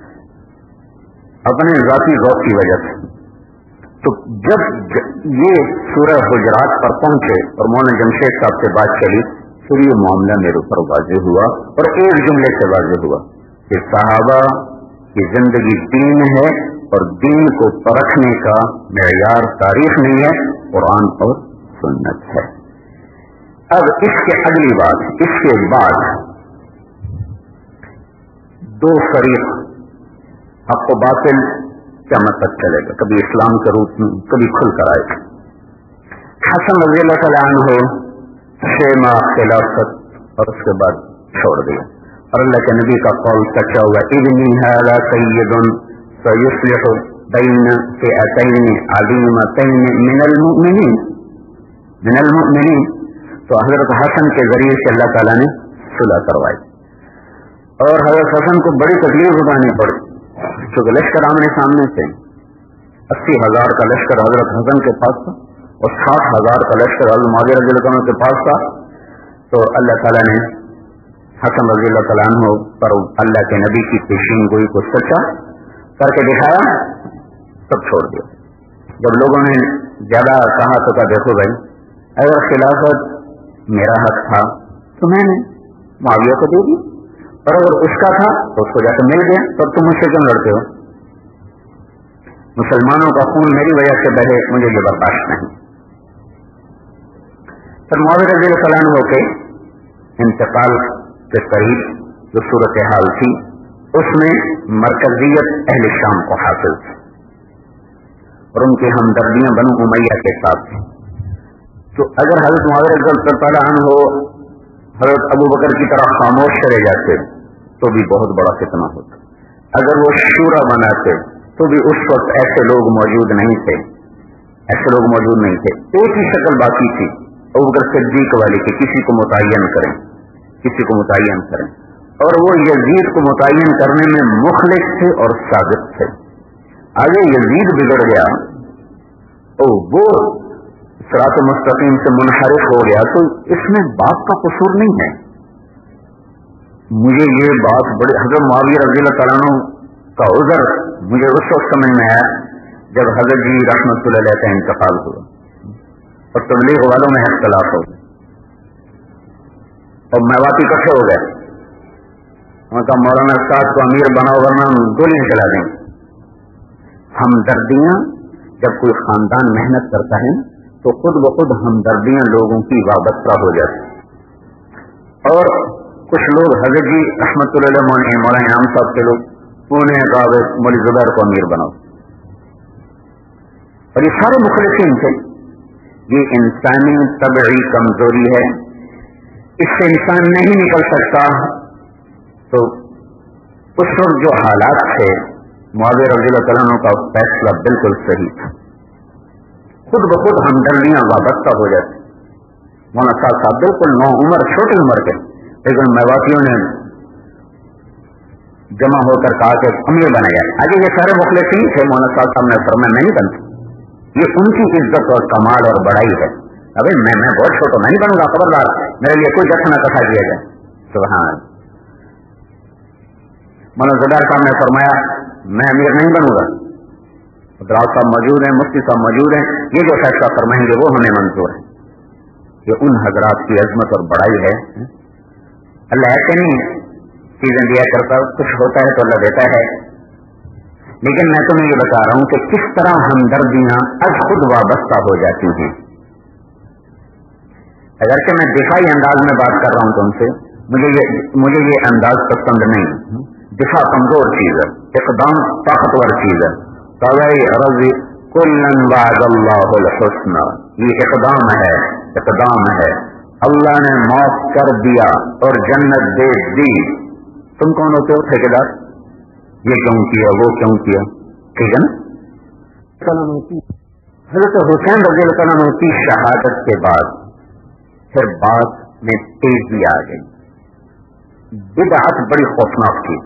اپنے ذاتی ذوق کی وجہ سے. تو جب یہ سورہ حجرات پر پہنچے اور مولانا جمشید صاحب سے بات چلی پھر یہ معاملہ میرے اوپر واضح ہوا اور ایک جملے سے واضح ہوا کہ صحابہ کی زندگی دین ہے اور دین کو پرکھنے کا معیار تاریخ نہیں ہے، قرآن اور سنت ہے. اب اس کے اگلی بات، اس کے بعد دو فریق آپ کو باطل قیامت تک چلے گا، کبھی اسلام کے روپ میں کبھی کھل کر آئے گا. حسن رضی اللہ تعالیٰ عنہ چھ ماہ خلافت اور اس کے بعد چھوڑ دیا اور اللہ کے نبی کا قول سچا ہوا ابنی ھذا سید سیصلح بین فئتین عظیمتین من المؤمنین من المؤمنین. تو حضرت حسن کے ذریعے سے اللہ تعالیٰ نے صلح کروائی اور حضرت حسن کو بڑی تکلیف اٹھانی پڑی کیونکہ لشکر آمنے سامنے سے اسی ہزار کا لشکر حضرت حسن کے پاس تھا اور ساٹھ ہزار کا لشکر حضرت معاویہ رضی اللہ عنہ کے پاس تھا. تو اللہ تعالیٰ نے حسن رضی اللہ تعالیٰ عنہ پر اللہ کے نبی کی پیشین گوئی کو سچا کر کے دکھایا، سب چھوڑ دیا. جب لوگوں نے زیادہ کہا تو کہا دیکھو بھائی اگر خلافت میرا حق تھا تو میں نے معاویہ کو دے دی، اور اگر اس کا تھا تو اس کو جا کے مل گیا، تب تم مجھ سے کیوں لڑتے ہو؟ مسلمانوں کا خون میری وجہ سے بہے، مجھے یہ برداشت نہیں. پھر معاویہ رضی اللہ عنہ کے انتقال کے قریب جو صورتحال تھی اس میں مرکزیت اہل شام کو حاصل تھی اور ان کی ہمدردیاں بنو امیہ کے ساتھ تھیں. تو اگر حضرت معاویہ رضی اللہ عنہ حضرت ابو بکر کی طرح خاموش چلے جاتے تو بھی بہت بڑا فتنہ ہوتا. اگر وہ شورا بناتے تو بھی اس وقت ایسے لوگ موجود نہیں تھے ایسے لوگ موجود نہیں تھے. ایک ہی شکل باقی تھی ابو بکر صدیق والی کہ کسی کو متعین کریں کسی کو متعین کریں اور وہ یزید کو متعین کرنے میں مخلص تھے اور صادق تھے. آگے یزید بگڑ گیا اور وہ صراط مستقیم سے منحرف ہو گیا تو اس میں باپ کا قصور نہیں ہے. مجھے یہ بات بڑی حضرت معاویہ رضی اللہ تعالیٰ عنہ کا عذر مجھے اس وقت سمجھ میں آیا جب حضرت جی رحمت اللہ علیہ کا انتقال ہوا اور تبلیغ والوں میں اختلاف ہو گیا اور میواتی اکٹھے ہو گئے. وہاں کا مولانا استاد کو امیر بناؤ ورنہ ہم گولیاں چلا دیں. ہمدردیاں جب کوئی خاندان محنت کرتا ہے تو خود بخود ہمدردیاں لوگوں کی وابستہ ہو جاتی. اور کچھ لوگ حضرت جی رحمت اللہ علیہ مولانا انعام صاحب کے لوگ پونے کا مولی زبیر کو امیر بناؤ اور یہ سارے مخلصین تھے. یہ انسانی طبعی کمزوری ہے, اس سے انسان نہیں نکل سکتا. تو اس وقت جو حالات تھے معاویہ رضی اللہ تعالیٰ عنہ کا فیصلہ بالکل صحیح تھا. خود بخود ہمدردیاں وابستہ ہو جاتی. مولانا صاحب صاحب بالکل نو عمر چھوٹی عمر کے لیکن میواتیوں نے جمع ہو کر کہا کہ امیر بنایا. آگے یہ سارے مخلصین تھے. مولانا صاحب صاحب نے فرمایا میں نہیں بنتا, یہ ان کی عزت اور کمال اور بڑائی ہے. ابھی میں میں بہت چھوٹا میں نہیں بنوں گا, خبردار میرے لیے کوئی جتنا کٹھا کیا جائے. سبحان اللہ. مولانا زبیر صاحب نے فرمایا میں امیر نہیں بنوں گا. راؤ صاحب موجود ہیں, مفتی صاحب موجود ہیں, یہ جو فیصلہ فرمائیں گے وہ ہمیں منظور ہے. یہ ان حضرات کی عظمت اور بڑائی ہے. اللہ ایسے نہیں چیزیں دیا کرتا, کچھ ہوتا ہے تو اللہ دیتا ہے. لیکن میں تمہیں یہ بتا رہا ہوں کہ کس طرح ہمدردیاں از خود وابستہ ہو جاتی ہیں. اگرچہ میں دفاعی انداز میں بات کر رہا ہوں تم سے, مجھے یہ مجھے یہ انداز پسند نہیں. دفاع کمزور چیز ہے, اقدام طاقتور چیز ہے. رضی کلن وعد اللہ الحسنى, یہ اقدام ہے اقدام ہے. اللہ نے معاف کر دیا اور جنت دے دی. تم کون ہوتے ہو ٹھیکیدار؟ یہ کیوں کیا, وہ کیوں کیا, ٹھیک ہے نا. حضرت حسین رضی اللہ عنہ کی شہادت کے بعد پھر بات میں تیزی آ گئی. بدعت بڑی خوفناک تھی.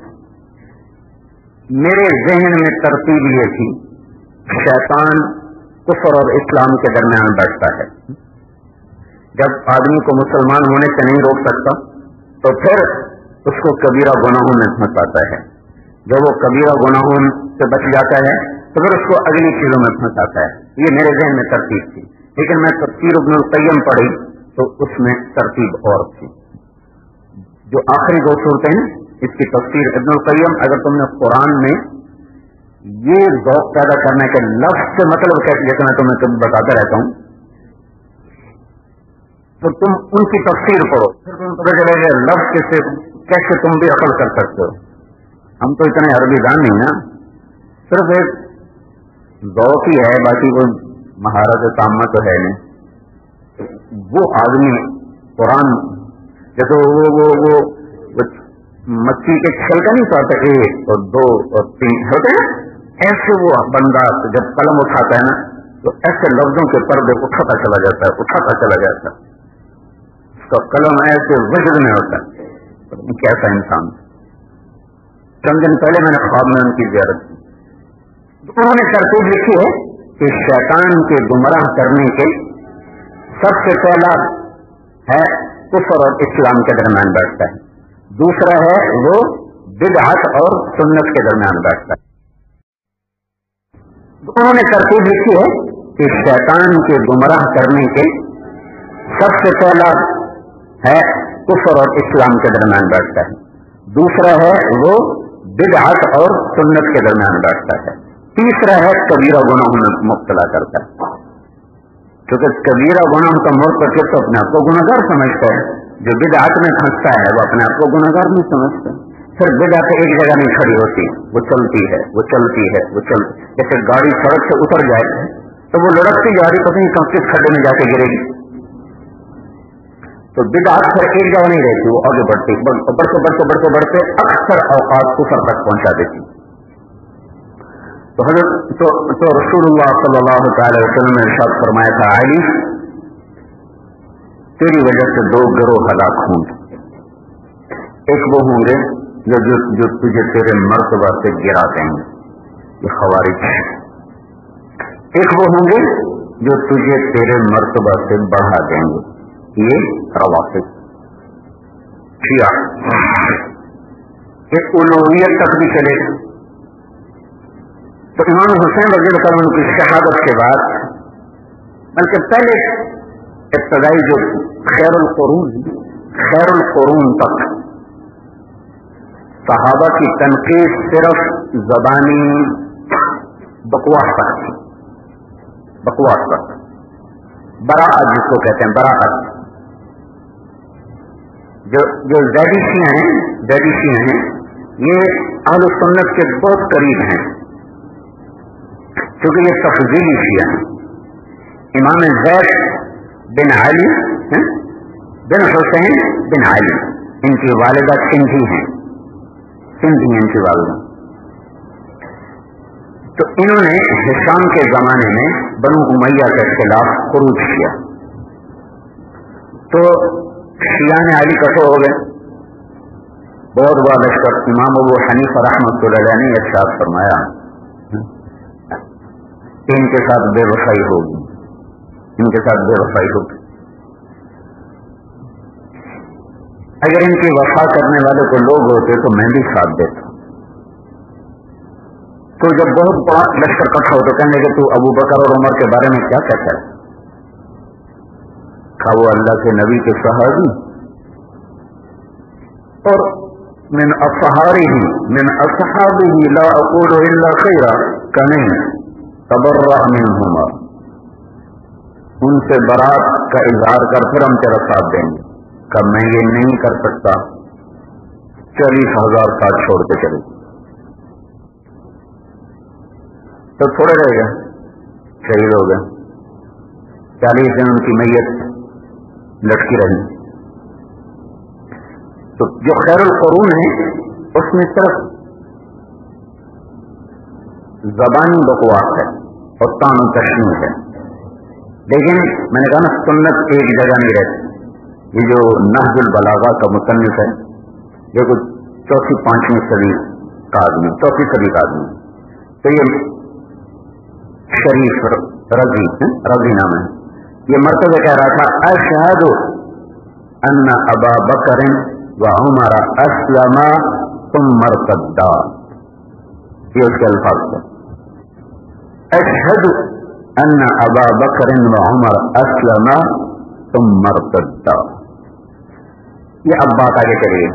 میرے ذہن میں ترتیب یہ تھی شیطان کفر اور اسلام کے درمیان بیٹھتا ہے. جب آدمی کو مسلمان ہونے سے نہیں روک سکتا تو پھر اس کو کبیرہ گناہوں میں پھنساتا ہے. جب وہ کبیرہ گناہوں سے بچ جاتا ہے تو پھر اس کو اگلی چیزوں میں پھنساتا ہے. یہ میرے ذہن میں ترتیب تھی. لیکن میں تفسیر ابن القیم پڑھی تو اس میں ترتیب اور تھی. جو آخری دو صورتیں ہیں اس کی تفسیر ابن القیم, اگر تم نے قرآن میں یہ ذوق پیدا کرنے کے لفظ سے مطلب کہتے جیسے میں تمہیں کبھی بتاتا رہتا ہوں تو تم ان کی تفسیر پڑھو, پھر تمہیں پتہ چلے گا لفظ کیسے کیسے تم بھی عقل کر سکتے ہو. ہم تو اتنے عربی دان نہیں نا, صرف ایک ذوق ہی ہے, باقی کوئی مہارت تامہ تو ہے نہیں. وہ آدمی قرآن جیسے وہ وہ وہ مچھی کے چھل کا نہیں پاتا, ایک اور دو اور تین ہوتے ہیں, ایسے وہ بندہ جب قلم اٹھاتا ہے نا تو ایسے لفظوں کے پردے اٹھاتا چلا جاتا ہے اٹھاتا چلا جاتا ہے. اس کا قلم ایسے وجد میں ہوتا ہے. کیسا انسان. چند دن پہلے میں نے خواب میں ان کی زیارت کی. انہوں نے ترتیب لکھی ہے کہ شیطان کے گمراہ کرنے کے سب سے پہلا ہے کفر اور اسلام کے درمیان بیٹھتا ہے. دوسرا ہے وہ بدعت اور سنت کے درمیان بیٹھتا ہے. انہوں نے ترتیب لکھی ہے کہ شیطان کے گمراہ کرنے کے سب سے پہلا ہے کفر اور اسلام کے درمیان بیٹھتا ہے. دوسرا ہے وہ بدعت اور سنت کے درمیان بیٹھتا ہے. تیسرا ہے کبیرہ گناہوں میں مبتلا کرتا ہے. کیونکہ کبیرہ گناہ کا مرتکب تو اپنے آپ کو گناہگار سمجھتا ہے, جو بدعت میں پھنستا ہے وہ اپنے آپ کو گناہگار نہیں سمجھتا. پھر بدعت ایک جگہ نہیں کھڑی ہوتی, وہ چلتی ہے وہ چلتی ہے وہ چلتی. جیسے گاڑی سڑک سے اتر جائے تو وہ لڑکتی گاڑی پتہ نہیں کب کس کھڈے میں جا کے گرے گی. تو بدعت پھر ایک جگہ نہیں رہتی، وہ آگے بڑھتی بڑھتے بڑھتے بڑھتے بڑھتے اکثر اوقات کفر تک پہنچا دیتی. تو حضرت تو, تو رسول اللہ صلی اللہ تعالی وسلم نے ارشاد فرمایا تھا، علی تیری وجہ سے دو گروہ ہلاک ہوں گے. ایک وہ ہوں گے جو جو, جو تجھے تیرے مرتبہ سے گرا دیں گے، یہ خوارج ہے. ایک وہ ہوں گے جو تجھے تیرے مرتبہ سے بڑھا دیں گے، یہ روافض شیعہ. ایک الوہیت تک بھی چلے گا. تو امام حسین رضی اللہ عنہ کی شہادت کے بعد، بلکہ پہلے ابتدائی جو خیر القرون خیر القرون تک صحابہ کی تنقید صرف زبانی بکواس تک تھی، بکواس تک. براعت جس کو کہتے ہیں، براعت. جو جو زیدی شیعہ ہیں زیدی شیعہ ہیں یہ اہل سنت کے بہت قریب ہیں، کیونکہ یہ تفضیلی شیعہ ہیں. امام زید بن علی بن حسین بن علی، ان کی والدہ سندھی ہیں، سندھی ہیں ان کی والدہ. تو انہوں نے ہشام کے زمانے میں بنو امیہ کے خلاف خروج کیا، تو شیعہ نے علی کٹو ہو گئے. بہت بڑا لشکر. امام ابو حنیفہ رحمۃ اللہ علیہ نے ارشاد فرمایا کہ ان کے ساتھ بے وفائی ہوگی، ان کے ساتھ بے وفائی ہوگی. اگر ان کی وفا کرنے والے کو لوگ ہوتے تو میں بھی ساتھ دیتا. تو جب بہت بڑا لشکر اکٹھا ہو تو کہنے کہ تو ابو بکر اور عمر کے بارے میں کیا کہتا ہے؟ کہا وہ اللہ کے نبی کے صحابی اور من اصحابہ من اصحابہ لا اقول الا خیرا، کہ نہیں تبرأ منہما، ان سے برات کا اظہار کر پھر ہم تیرا ساتھ دیں گے. کہ میں یہ نہیں کر سکتا، چالیس ہزار ساتھ چھوڑ کے چلے. تو تھوڑے رہ گئے، شہید ہو گئے. چالیس دن ان کی میت لٹکی رہی. تو جو خیر القرون ہے اس میں صرف زبانی بکواس ہے اور تان و تشنیع ہے. لیکن میں نے کہا نا سنت ایک جگہ نہیں رہتی. یہ جو نہج البلاغہ کا مصنف ہے، یہ کچھ چوتھی پانچویں صدی کا آدمی، چوتھی صدی کا آدمی. تو یہ شریف رضی رضی نام ہے. یہ مرتبہ کہہ رہا تھا اشہد ان ابا بکر و عمر اسلما ثم ارتدا. یہ اس کے الفاظ تھے. اشہد ان ابا بکر و عمر اسلما ثم ارتدا. یہ اب بات آگے چلیے.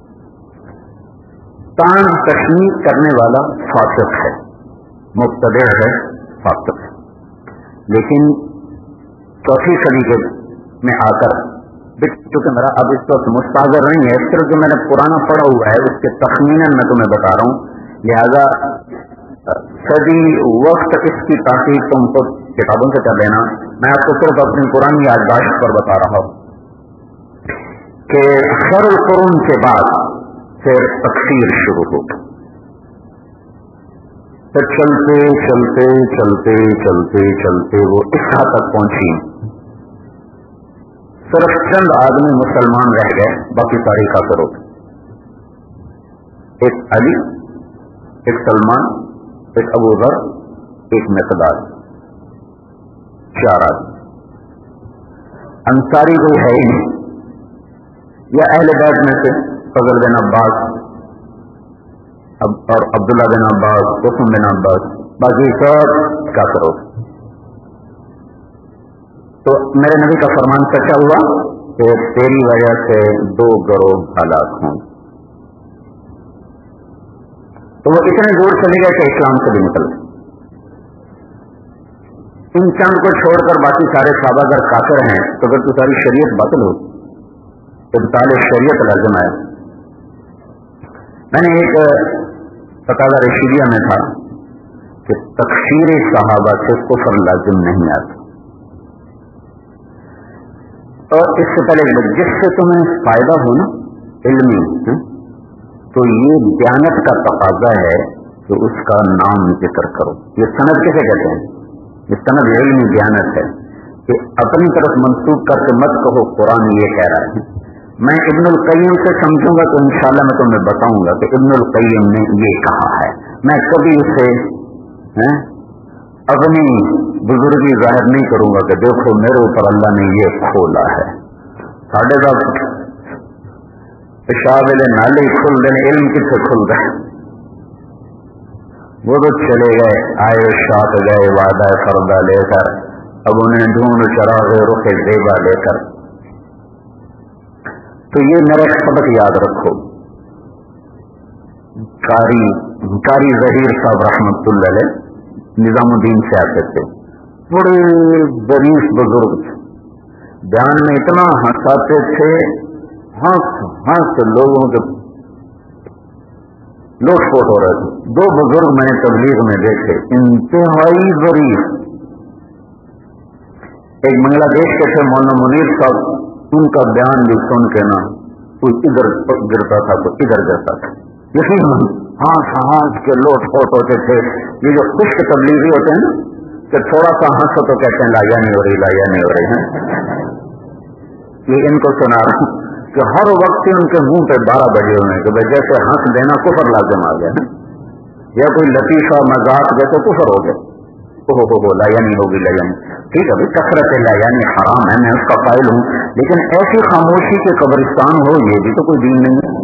تان تشنیع کرنے والا فاسق ہے، مبتدع ہے، فاسق ہے. لیکن چوتھی صدی کے میں آ کر، چونکہ میرا اب اس وقت مستحضر نہیں ہے، صرف جو میں نے پرانا پڑھا ہوا ہے اس کے تخمیناً میں تمہیں بتا رہا ہوں، لہذا صدی وقت اس کی تحقیق تم کو کتابوں سے کر لینا. میں آپ کو صرف اپنی پرانی یادداشت پر بتا رہا ہوں کہ خیر القرون کے بعد پھر تکفیر شروع ہو گئی. پھر چلتے چلتے چلتے چلتے چلتے وہ اس حد تک پہنچی صرف چند آدمی مسلمان رہ گئے، باقی ساری کافر ہو گئے. ایک علی، ایک سلمان، ایک ابو ذر، ایک مقداد، چار آدمی. انصاری کوئی ہے ہی نہیں، یا اہل بیت میں سے فضل بن عباس اور عبداللہ بن عباس، قسم بن عباس، باقی سب کافر ہو. تو میرے نبی کا فرمان سچا ہوا کہ تیری وجہ سے دو گروہ ہلاک ہوں. تو وہ اتنے دور چلے گئے کہ اسلام سے بھی نکل گئے. ان چند کو چھوڑ کر باقی سارے صحابہ اگر کافر ہیں تو پھر تو ساری شریعت باطل ہو، ابطال شریعت لازم ہے. میں نے ایک تقاضا رشیدیہ میں تھا کہ تکفیر صحابہ سے کفر لازم نہیں آتا. اور اس سے پہلے جس سے تمہیں فائدہ ہو نا علمی، تو یہ دیانت کا تقاضا ہے کہ اس کا نام ذکر کرو. یہ سند کیسے کہتے ہیں؟ یہ سند علمی دیانت ہے کہ اپنی طرف منسوخ کر کے مت کہو قرآن یہ کہہ رہا ہے. میں ابن القیم سے سمجھوں گا تو انشاءاللہ میں تمہیں بتاؤں گا کہ ابن القیم نے یہ کہا ہے. میں کبھی اسے اپنی بزرگی ظاہر نہیں کروں گا کہ دیکھو میرے اوپر اللہ نے یہ کھولا ہے. ساڑھے سات شاول نالے کھل دینے علم کتنے کھل گئے؟ وہ تو چلے گئے، آئے شاط گئے وعدہ فردہ لے کر، اب انہیں ڈھونڈ چراغ رخ زیبا لے کر. تو یہ میرا سبق یاد رکھو. قاری قاری ظہیر صاحب رحمت اللہ علیہ نظام الدین سے آتے تھے، بڑے ظریف بزرگ تھے، بیان میں اتنا ہنساتے تھے، ہنس ہنس لوگوں کے لوٹ پوٹ ہو رہے تھے. دو بزرگ میں نے تبلیغ میں دیکھے انتہائی ظریف. ایک بنگلہ دیش کے تھے مولانا منیر صاحب، ان کا بیان بھی سن کے نا کوئی ادھر گرتا تھا کوئی ادھر گرتا تھا. یقین ہانس ہانس کے لوٹ پوٹ ہوتے تھے. یہ جو خشک تبلیغی ہوتے ہیں نا کہ تھوڑا سا ہنسو تو کہتے ہیں لایا نہیں ہو رہی لایا نہیں ہو رہی ہے. یہ ان کو سنا رہا ہوں کہ ہر وقت ان کے منہ پہ بارہ بجے ہوئے کہ بھائی جیسے ہنس دینا کفر لازم آ گیا، یا کوئی لطیفہ مذاق جیسے کفر ہو گیا. ہو ہو ہو لایا نہیں ہوگی لایا نہیں. ٹھیک ہے بھائی کثرت لایا نہیں حرام ہے، میں اس کا قائل ہوں، لیکن ایسی خاموشی کے قبرستان ہو یہ بھی تو کوئی دین نہیں ہے.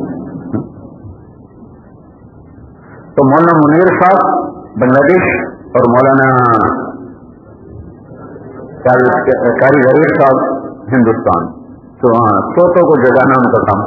تو مولانا منیر صاحب بنگلہ دیش اور مولانا قاری ظہیر صاحب ہندوستان، تو ہاں سوتوں کو جگانا ان کا کام.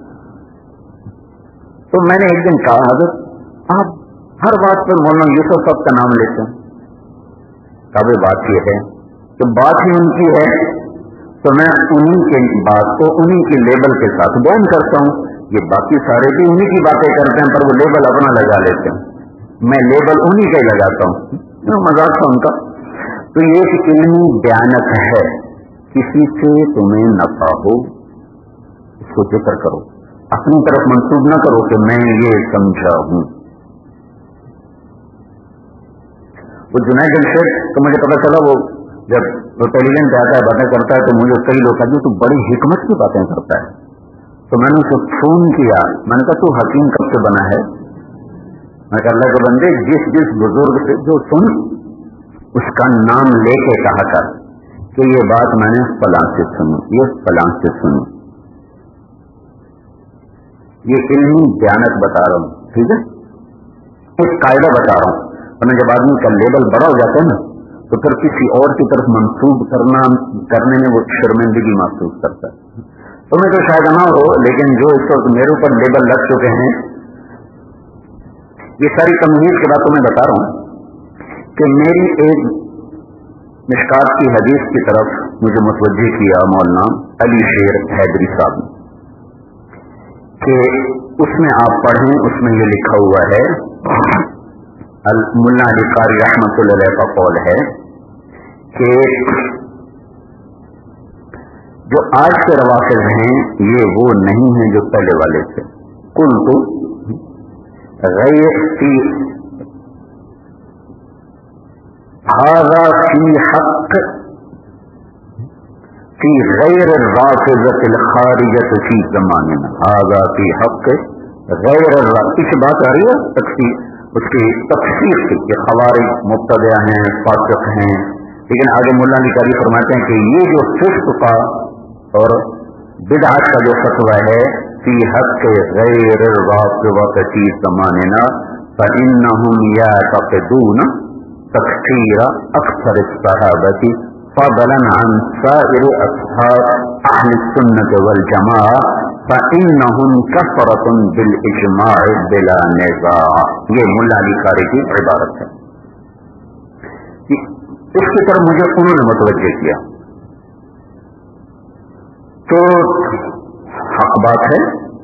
تو میں نے ایک دن کہا حضرت آپ ہر بات پر مولانا یوسف صاحب کا نام لیتے ہیں. کبھی بات یہ ہے کہ بات ہی ان کی ہے تو میں انہی کے بات کو انہی کی لیبل کے ساتھ بیان کرتا ہوں. یہ باقی سارے بھی انہی کی باتیں کرتے ہیں پر وہ لیبل اپنا لگا لیتے ہیں، میں لیبل انہی کا ہی لگاتا ہوں. مذاق تھا ان کا. تو یہ ایک علمی دیانت ہے، کسی سے تمہیں نفع ہو اس کو ذکر کرو، اپنی طرف منسوب نہ کرو کہ میں یہ سمجھا ہوں. وہ جنید الشیخ تو مجھے پتا چلا وہ جب وہ ٹیلی ویژن پہ آتا ہے باتیں کرتا ہے تو مجھے کئی لوگ کہتے ہیں تو بڑی حکمت کی باتیں کرتا ہے. تو میں نے اسے فون کیا، میں نے کہا تو حکیم کب سے بنا ہے؟ میں کہا اللہ کے بندے جس جس بزرگ سے جو سن اس کا نام لے کے کہا کر کہ یہ بات میں نے فلاں سے سنی، یہ فلاں سے سنی. یہ علمی دیانت بتا رہا ہوں، ٹھیک ہے، ایک قاعدہ بتا رہا ہوں. ورنہ جب آدمی کا لیبل بڑا ہو جاتا ہے نا تو پھر کسی اور کی طرف منسوب کرنا کرنے میں وہ شرمندگی محسوس کرتا ہے. تمہیں تو شاید نہ ہو، لیکن جو اس وقت میرے اوپر لیبل لگ چکے ہیں، یہ ساری تمہید کے بعد تمہیں بتا رہا ہوں کہ میری ایک مشکات کی حدیث کی طرف مجھے متوجہ کیا مولانا علی شیر حیدری صاحب نے کہ اس میں آپ پڑھیں، اس میں یہ لکھا ہوا ہے، ملا علی قاری رحمۃ اللہ علیہ کا قول ہے کہ جو آج کے روافض ہیں یہ وہ نہیں ہیں جو پہلے والے تھے. کل تو غیر فی ہذا فی حق فی غیر الرافضۃ الخارجۃ فی زماننا، ہذا فی حق غیر الرافض. اس بات آ رہی ہے تفسیر اس کی تفسیر کی کہ خوارج مبتدع ہیں، فاسق ہیں، لیکن آگے مولا علی قاری فرماتے ہیں کہ یہ جو فسق کا اور بدعت کا جو فتویٰ ہے فی حق غیر الرافضۃ فی زماننا فإنهم يعتقدون تکفیر اکثر الصحابۃ فضلا عن سائر اصحاب اہل السنۃ والجماعہ فإنهم کثرۃ بالاجماع بلا نزاع. یہ مولا علی قاری کی عبارت ہے. اس کی طرف مجھے انہوں نے متوجہ کیا تو حق بات ہے،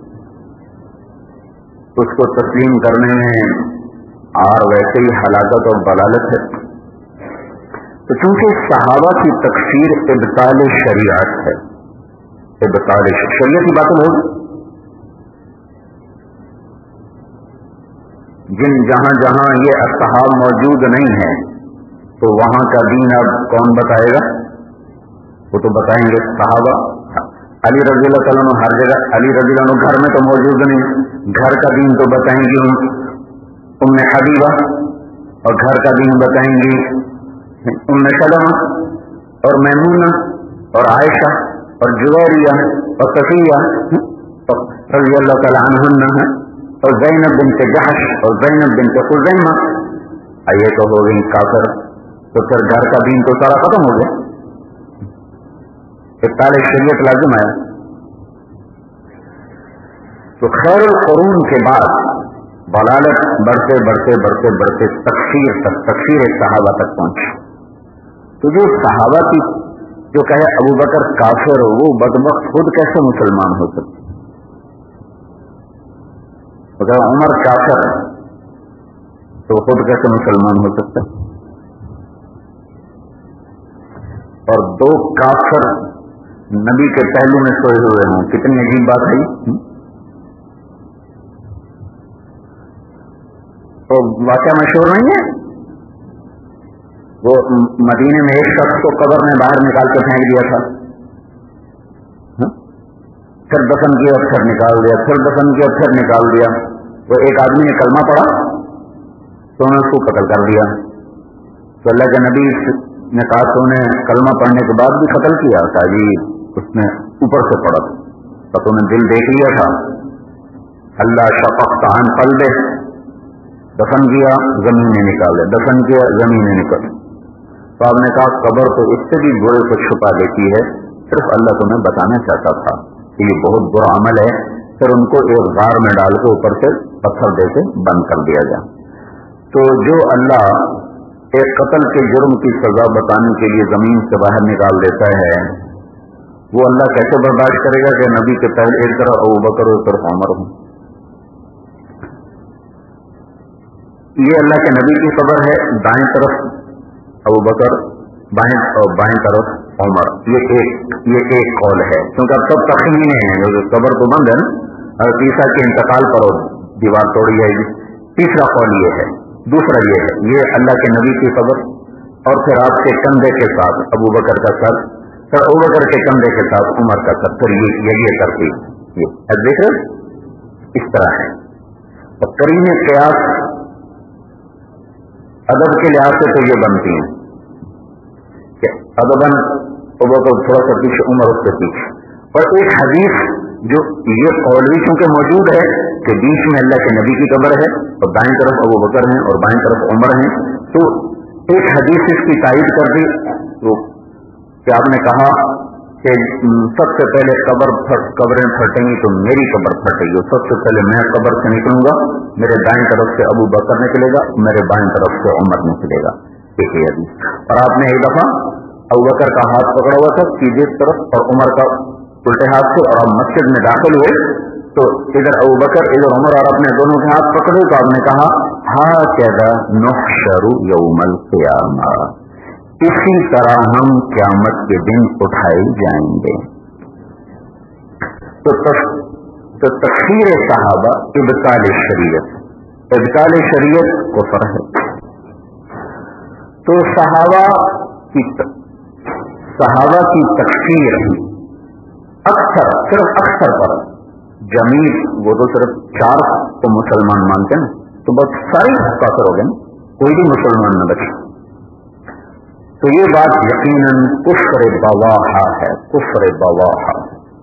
اس کو تسلیم کرنے میں اور ویسے ہی ہلاکت اور ضلالت ہے. تو چونکہ صحابہ کی تکفیر ابطال شریعت ہے، इब्ताल शरीयत की बातें होगी। जिन जहां जहां ये असहाब मौजूद नहीं है तो वहां का दीन अब कौन बताएगा? वो तो बताएंगे सहाबा। अली रज़ी अल्लाह तआला अन्हु हर जगह, अली रज़ी अल्लाह अन्हु घर में तो मौजूद नहीं, घर का दीन तो बताएंगी उम्मे हबीबा, और घर का दीन बताएंगी उम्मे सलमा और मैमूना और आयशा और जुवैरिया और सफिया रज़ी अल्लाह तआला अन्हुन्ना और ज़ैनब बिन्त जहश और ज़ैनब बिन्त खुज़ैमा। ये तो हो गई काफिर, तो फिर घर का दीन तो सारा खत्म हो गया। इब्ताल शरीयत लाजिम है। तो खैरुल कुरून के बाद बलालत बढ़ते बढ़ते बढ़ते बढ़ते तकफीर तक, तकफीर सहाबा तक पहुंची। तो जो सहाबा की जो कहे अबू बकर काफिर हो, वो बदबख्त खुद कैसे मुसलमान हो सकते? अगर उमर काफिर तो खुद कैसे मुसलमान हो सकता? और दो काफिर नबी के पहलू में सोए हुए हों, कितनी अजीब बात है। तो वाकया मशहूर नहीं है, वो मदीने में एक शख्स को कब्र में बाहर निकाल के फेंक दिया था, हा? फिर दफन किया, फिर निकाल दिया, फिर दफन किया, फिर निकाल दिया। वो एक आदमी ने कलमा पढ़ा तो उन्होंने उसको कत्ल कर दिया। तो अल्लाह के नबी ने कहा तो उन्हें कलमा पढ़ने के बाद भी कत्ल किया था जी, उसने ऊपर से पढ़ा तो उन्हें दिल देख लिया था। अल्लाह शफक़त अन क़ल्बे, दफन किया जमीन ने निकाल दिया, दफन किया जमीन ने निकाल। तो आपने कहा कब्र तो इससे भी बुरे को छुपा देती है, सिर्फ अल्लाह तुम्हें बताना चाहता था कि ये बहुत बुरा अमल है। फिर उनको एक गार में डाल के ऊपर से पत्थर दे के बंद कर दिया जाए। तो जो अल्लाह एक कत्ल के जुर्म की सजा बताने के लिए जमीन से बाहर निकाल देता है, वो अल्लाह कैसे बर्दाश्त करेगा कि नबी के पहले एक तरफ अबू बकर और एक तरफ उमर हो। ये अल्लाह के नबी की खबर है, दाएं तरफ अबू बकर, बाएं और बाएं तरफ उमर। ये एक ये एक कौल है, क्योंकि अब सब तखमीने हैं। जो कब्र तो बंद है ना, और तीसरा के इंतकाल पर दीवार तोड़ी जाएगी। तीसरा कौल ये है। दूसरा ये है, ये अल्लाह के नबी की खबर, और फिर आपके कंधे के साथ अबू बकर का सर, फिर अबू बकर के कंधे के साथ उमर का सर, फिर ये ये, ये तरतीब। ये देख रहे इस तरह है। और करीने कयास अदब के लिहाज से तो ये बनती हैं कि अदबन अबू बकर थोड़ा सा पीछे, उमर उससे पीछे। और एक हदीस जो ये कौल भी चूंकि मौजूद है कि बीच में अल्लाह के नबी की कब्र है और दाएं तरफ अबू बकर हैं और बाएं तरफ उमर हैं, तो एक हदीस इसकी तायीद कर दी। तो कि आपने कहा कि सबसे पहले कब्र कब्रें फटेंगी तो मेरी कब्र फटेगी, सबसे पहले मैं कब्र से निकलूंगा, मेरे दाएं तरफ से अबू बकर निकलेगा, मेरे बाएं तरफ से उमर निकलेगा। एक ही हदीस। और आपने एक दफा अबू बकर का हाथ पकड़ा हुआ था सीधे तरफ और उमर का उल्टे हाथ से, और आप मस्जिद में दाखिल हुए तो इधर अबू बकर इधर उमर और अपने दोनों के हाथ पकड़े, तो आपने कहा हाकज़ा नुहशरु यौमल क़ियामा, इसी तरह हम क़यामत के दिन उठाए जाएंगे। तो तो तकफीर सहाबा इब्ताल शरीयत, इब्ताल शरीयत कुफ्र है। तो सहाबा की सहाबा की तकफीर अक्सर, सिर्फ अक्सर पर, जमीर वो तो सिर्फ चार को मुसलमान मानते हैं, तो बस सारे काफिर हो गए, कोई भी मुसलमान न बचे। तो ये बात यकीनन कुफ्र बवाहा है, कुफ्र बवाहा,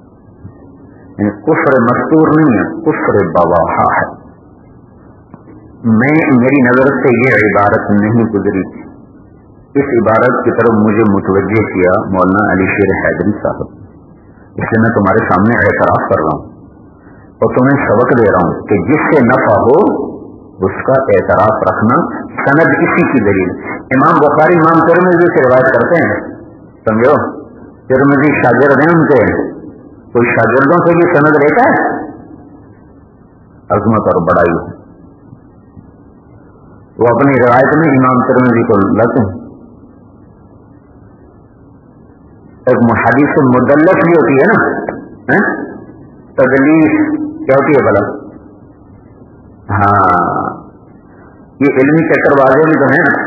कुफ्र मस्तूर नहीं है, कुफ्र बवाहा है। मैं मेरी नजर से ये इबारत नहीं गुजरी थी, इस इबारत की तरफ मुझे मुतवज्जे किया मौलाना अली शेर हैदरी साहब, इसलिए मैं तुम्हारे सामने एतराफ कर रहा हूं और तुम्हें सबक दे रहा हूं कि जिससे नफा हो उसका एतराफ रखना। सनद इसी की दलील, इमाम बुखारी इमाम तिरमिज़ी से रिवायत करते हैं, समझो, तिरमिज़ी शागिर्द हैं उनके, कोई शागिर्दों से भी सनद लेता है, अजमत और बड़ाई। वो अपनी रिवायत में इमाम तिरमिज़ी को लाते हैं। एक मुहद्दिस मुदल्लस भी होती है ना, تدلیس کیا ہوتی ہے بھلا؟ ہاں یہ علمی چکر بازی بھی تو ہے نا.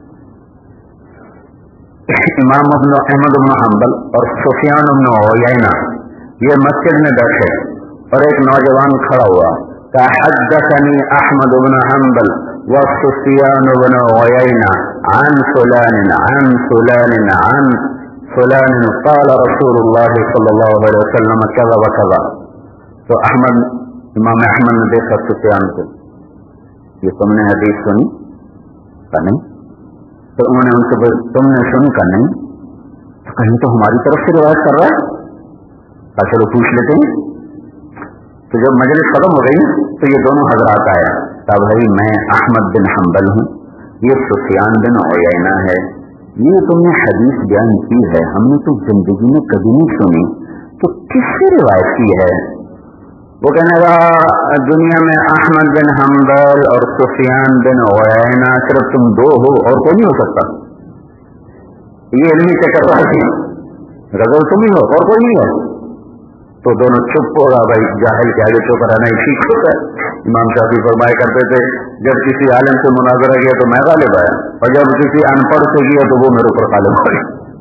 امام ابن احمد بن حنبل اور سفیان بن عیینہ یہ مسجد میں بیٹھے اور ایک نوجوان کھڑا ہوا کہ حدثني احمد بن حنبل وسفیان بن عیینہ عن فلان عن فلان عن فلان قال رسول اللہ صلی اللہ علیہ وسلم كذا وكذا. تو احمد امام احمد نے دیکھا سفیان کو, یہ تم نے حدیث سنی کا نہیں؟ تو انہوں نے ان سے تم نے سنی کا نہیں؟ تو کہیں تو ہماری طرف سے روایت کر رہا ہے, چلو پوچھ لیتے ہیں. تو جب مجلس ختم ہو گئی تو یہ دونوں حضرات آیا, تب بھائی میں احمد بن حنبل ہوں, یہ سفیان بن عیینہ ہے, یہ تم نے حدیث بیان کی ہے, ہم نے تو زندگی میں کبھی نہیں سنی, تو کس سے روایت کی ہے؟ وہ کہنے لگا دنیا میں احمد بن حنبل اور سفیان بن عیینہ صرف تم دو ہو اور کوئی نہیں ہو سکتا. یہ علمی چکر بازی, غزل تم ہی ہو اور کوئی نہیں ہو. تو دونوں چپ ہوگا, بھائی جاہل کے آگے چپ رہنا ہی ٹھیک ہوتا ہے. امام شافعی فرمایا کرتے تھے جب کسی عالم سے مناظرہ کیا تو میں غالب آیا, اور جب کسی ان پڑھ سے کیا تو وہ میرے اوپر غالب آئے.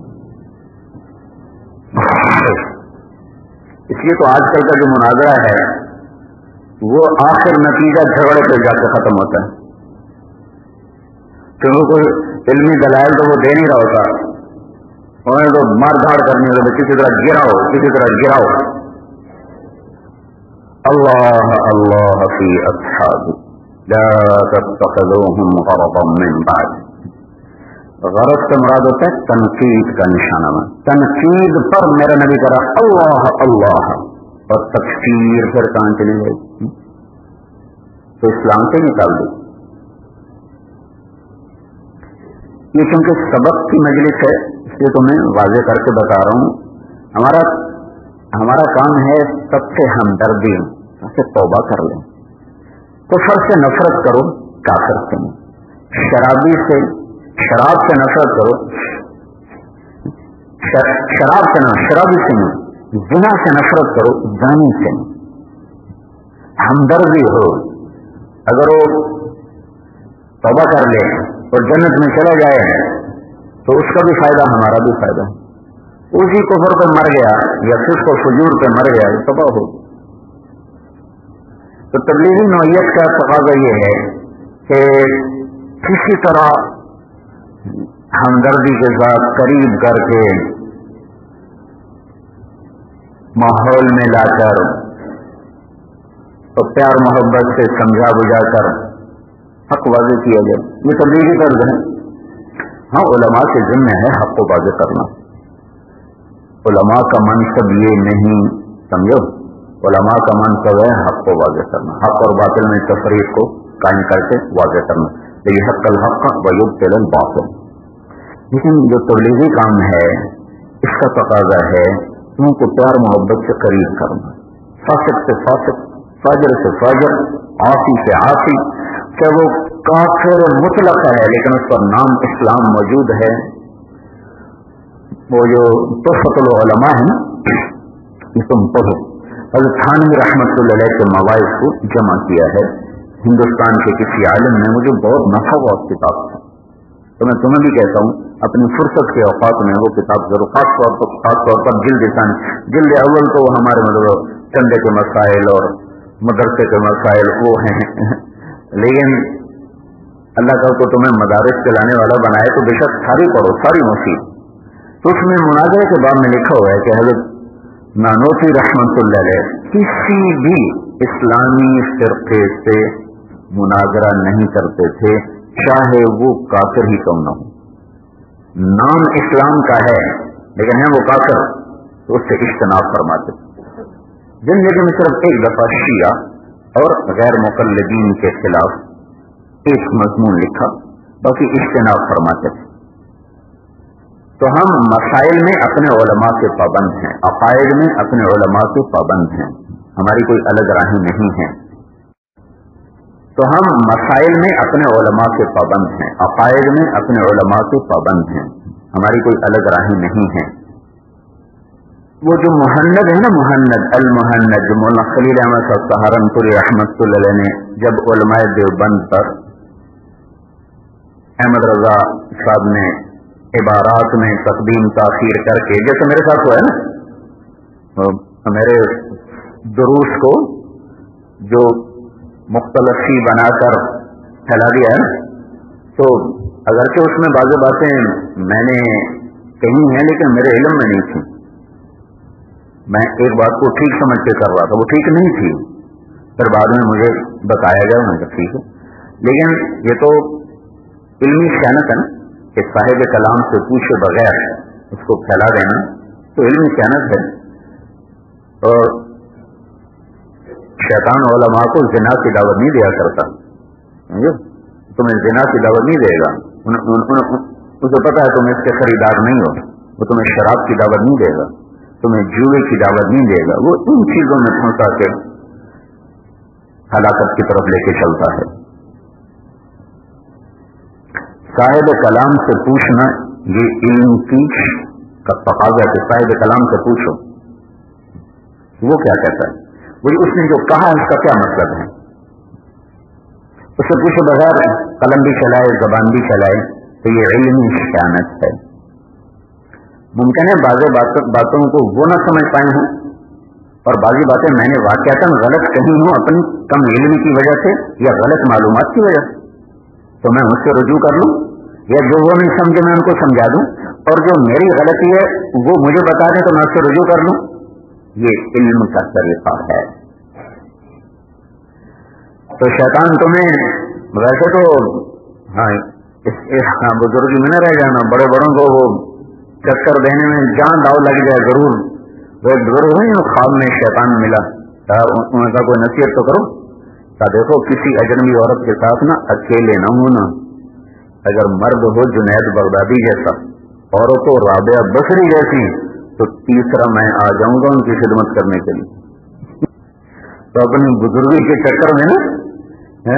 اس لیے تو آج کل کا جو مناظرہ ہے وہ آخر نتیجہ جھگڑے پہ جا کے ختم ہوتا ہے, کیونکہ کوئی علمی دلائل تو وہ دے نہیں رہا ہوتا, انہیں تو مار دھاڑ کرنی ہوتی, کسی طرح گراؤ کسی طرح گراؤ. اللہ اللہ فی اصحابی لا تتخذوهم غرضا من بعد. غرض سے مراد ہوتا ہے تنقید کا نشانہ, میں تنقید پر میرا نبی کرا اللہ اللہ, اور تکفیر پھر کہاں چلی گئی تو اسلام سے نکال دی. یہ چونکہ سبق کی مجلس ہے اس لیے تو میں واضح کر کے بتا رہا ہوں. ہمارا ہمارا کام ہے سب سے ہمدردی, سب سے توبہ کر لیں. کفر سے نفرت کرو, کافر سے نہیں. شرابی سے شراب سے نفرت کرو, شراب سے نہ شرابی سے نہیں. زنا سے نفرت کرو, زانی سے نہیں. ہمدردی ہو, اگر وہ توبہ کر لے اور جنت میں چلا جائے تو اس کا بھی فائدہ ہمارا بھی فائدہ. اسی کفر پہ مر گیا یا فسق و فجور پہ مر گیا تباہ ہو. تو تبلیغی نوعیت کا تقاضا یہ ہے کہ کسی طرح ہمدردی کے ساتھ قریب کر کے ماحول میں لا کر تو پیار محبت سے سمجھا بجھا کر حق واضح کیا جائے. یہ تبلیغی طرز ہے. ہاں علماء کے ذمہ ہے حق کو واضح کرنا. علماء کا منصب یہ نہیں, سمجھو, علماء کا منصب ہے حق کو واضح کرنا, حق اور باطل میں تفریق کو قائم کر کے واضح کرنا. یہ حق الحق و یبطل الباطل. لیکن جو تبلیغی کام ہے اس کا تقاضا ہے ان کو پیار محبت سے قریب کرنا, فاسق سے فاسق, فاجر سے فاجر, عاصی سے عاصی, کہ وہ کافر مطلق ہے لیکن اس پر نام اسلام موجود ہے. وہ جو تحفۃ العلماء ہے نا, یہ تم پڑھو. حضرت تھانوی رحمۃ اللہ علیہ کے مواعظ کو جمع کیا ہے ہندوستان کے کسی عالم نے, مجھے بہت نفع ہوا اس کتاب سے. تو میں تمہیں بھی کہتا ہوں اپنی فرصت کے اوقات میں وہ کتاب ضرور, خاص طور پر خاص طور پر جلد ثانی, جلد اول تو ہمارے مطلب چندے کے مسائل اور مدرسے کے مسائل وہ ہیں, لیکن اللہ کا کو تمہیں مدارس چلانے والا بنائے تو بے شک ساری پڑھو, ساری مفید. تو اس میں مناظرے کے باب میں لکھا ہوا ہے کہ حضرت نانوتوی رحمۃ اللہ علیہ کسی بھی اسلامی فرقے سے مناظرہ نہیں کرتے تھے, چاہے وہ کافر ہی کیوں نہ ہو. نام اسلام کا ہے لیکن ہے وہ کافر, تو اس سے اجتناب فرماتے. زندگی میں صرف ایک دفعہ شیعہ اور غیر مقلدین کے خلاف ایک مضمون لکھا, باقی اجتناب فرماتے تھے. تو ہم مسائل میں اپنے علماء کے پابند ہیں, عقائد میں اپنے علماء کے پابند ہیں, ہماری کوئی الگ راہیں نہیں ہیں. تو ہم مسائل میں اپنے علماء کے پابند ہیں, عقائد میں اپنے علماء کے پابند ہیں, ہماری کوئی الگ راہیں نہیں ہیں. وہ جو مہند ہے نا، مہند المہند، جو مولانا خلیل احمد صاحب سہارنپوری رحمۃ اللہ علیہ نے جب علماء دیوبند پر احمد رضا صاحب نے عبارات میں تقدیم تاخیر کر کے، جیسے میرے ساتھ ہوا ہے نا، میرے دروس کو جو مختلف سی بنا کر پھیلا دیا ہے نا، تو اگرچہ اس میں بعض باتیں میں نے کہی ہیں لیکن میرے علم میں نہیں تھی، میں ایک بات کو ٹھیک سمجھ کے کر رہا تھا، وہ ٹھیک نہیں تھی، پھر بعد میں مجھے بتایا گیا، میں کہا ٹھیک ہے، لیکن یہ تو علمی خیانت ہے نا کہ صاحب کلام سے پوچھے بغیر اس کو پھیلا دینا، تو علمی خیانت ہے۔ اور شیطان علماء کو زنا کی دعوت نہیں دیا کرتا، تمہیں زنا کی دعوت نہیں دے گا، اسے پتا ہے تم اس کے خریدار نہیں ہو، وہ تمہیں شراب کی دعوت نہیں دے گا، تمہیں جوئے کی دعوت نہیں دے گا، وہ ان چیزوں میں پھنسا کے ہلاکت کی طرف لے کے چلتا ہے۔ صاحب کلام سے پوچھنا یہ علم کی کا تقاضا ہے، صاحب کلام سے پوچھو وہ کیا کہتا ہے، وہی اس نے جو کہا اس کا کیا مطلب ہے، اس سے پوچھے بغیر قلم بھی چلائے زبان بھی چلائے تو یہ علمی خیانت ہے۔ ممکن ہے بعض باتوں کو وہ نہ سمجھ پائے ہوں اور بعضی باتیں میں نے واقعتاً غلط کہی ہوں اپنی کم علم کی وجہ سے یا غلط معلومات کی وجہ سے، تو میں اس سے رجوع کر لوں، یا جو وہ نہیں سمجھے میں ان کو سمجھا دوں، اور جو میری غلطی ہے وہ مجھے بتا دیں تو میں اس سے رجوع کر لوں، یہ علم کا طریقہ ہے۔ تو شیطان تمہیں ویسے تو ہاں اس بزرگی میں نہ رہ جانا، بڑے بڑوں کو وہ چکر دینے میں جان داؤ لگ جائے ضرور۔ وہ ایک بزرگ ہوئی خواب میں شیطان ملا، انہوں نے کہا کوئی نصیحت تو کرو، کہا دیکھو کسی اجنبی عورت کے ساتھ نا اکیلے نہ ہونا، اگر مرد ہو جنید بغدادی جیسا، عورت ہو رابعہ بصری جیسی، تو تیسرا میں آ جاؤں گا ان کی خدمت کرنے کے لیے۔ تو اپنی بزرگی کے چکر میں نا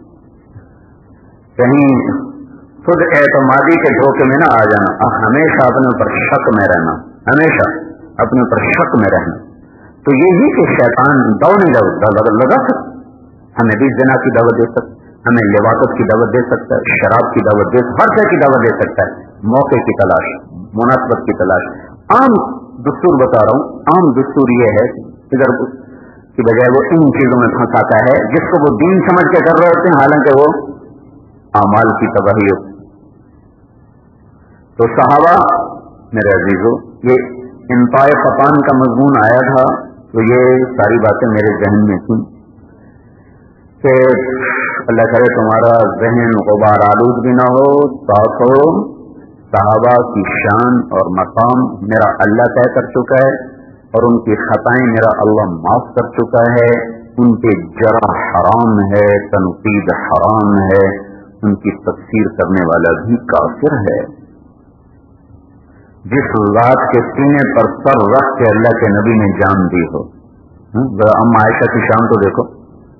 کہیں خود اعتمادی کے دھوکے میں نہ آ جانا، ہمیشہ اپنے اوپر شک میں رہنا، ہمیشہ اپنے اوپر شک میں رہنا۔ تو یہی کہ شیطان دو نہیں لگا سکتا، ہمیں بھی زنا کی دعوت دے سکتا، ہمیں لواطت کی دعوت دے سکتا ہے، شراب کی دعوت دے سکتا ہے، ہر طرح کی دعوت دے سکتا ہے، موقع کی تلاش، مناسبت کی تلاش۔ عام دستور بتا رہا ہوں، عام دستور یہ ہے ادھر کی بجائے وہ ان چیزوں میں پھنساتا ہے جس کو وہ دین سمجھ کے کر رہے ہوتے ہیں، حالانکہ وہ اعمال کی تباہی ہوتی۔ تو صحابہ میرے عزیزو، یہ انتہائی فطان کا مضمون آیا تھا تو یہ ساری باتیں میرے ذہن میں تھیں کہ اللہ کرے تمہارا ذہن غبار آلود بھی نہ ہو، صاف ہو۔ صحابہ کی شان اور مقام میرا اللہ طے کر چکا ہے اور ان کی خطائیں میرا اللہ معاف کر چکا ہے، ان کے جرح حرام ہے، تنقید حرام ہے، ان کی تفسیر کرنے والا بھی کافر ہے۔ جس ذات کے سینے پر سر رکھ کے اللہ کے نبی نے جان دی ہو، ذرا اما عائشہ کی شان تو دیکھو،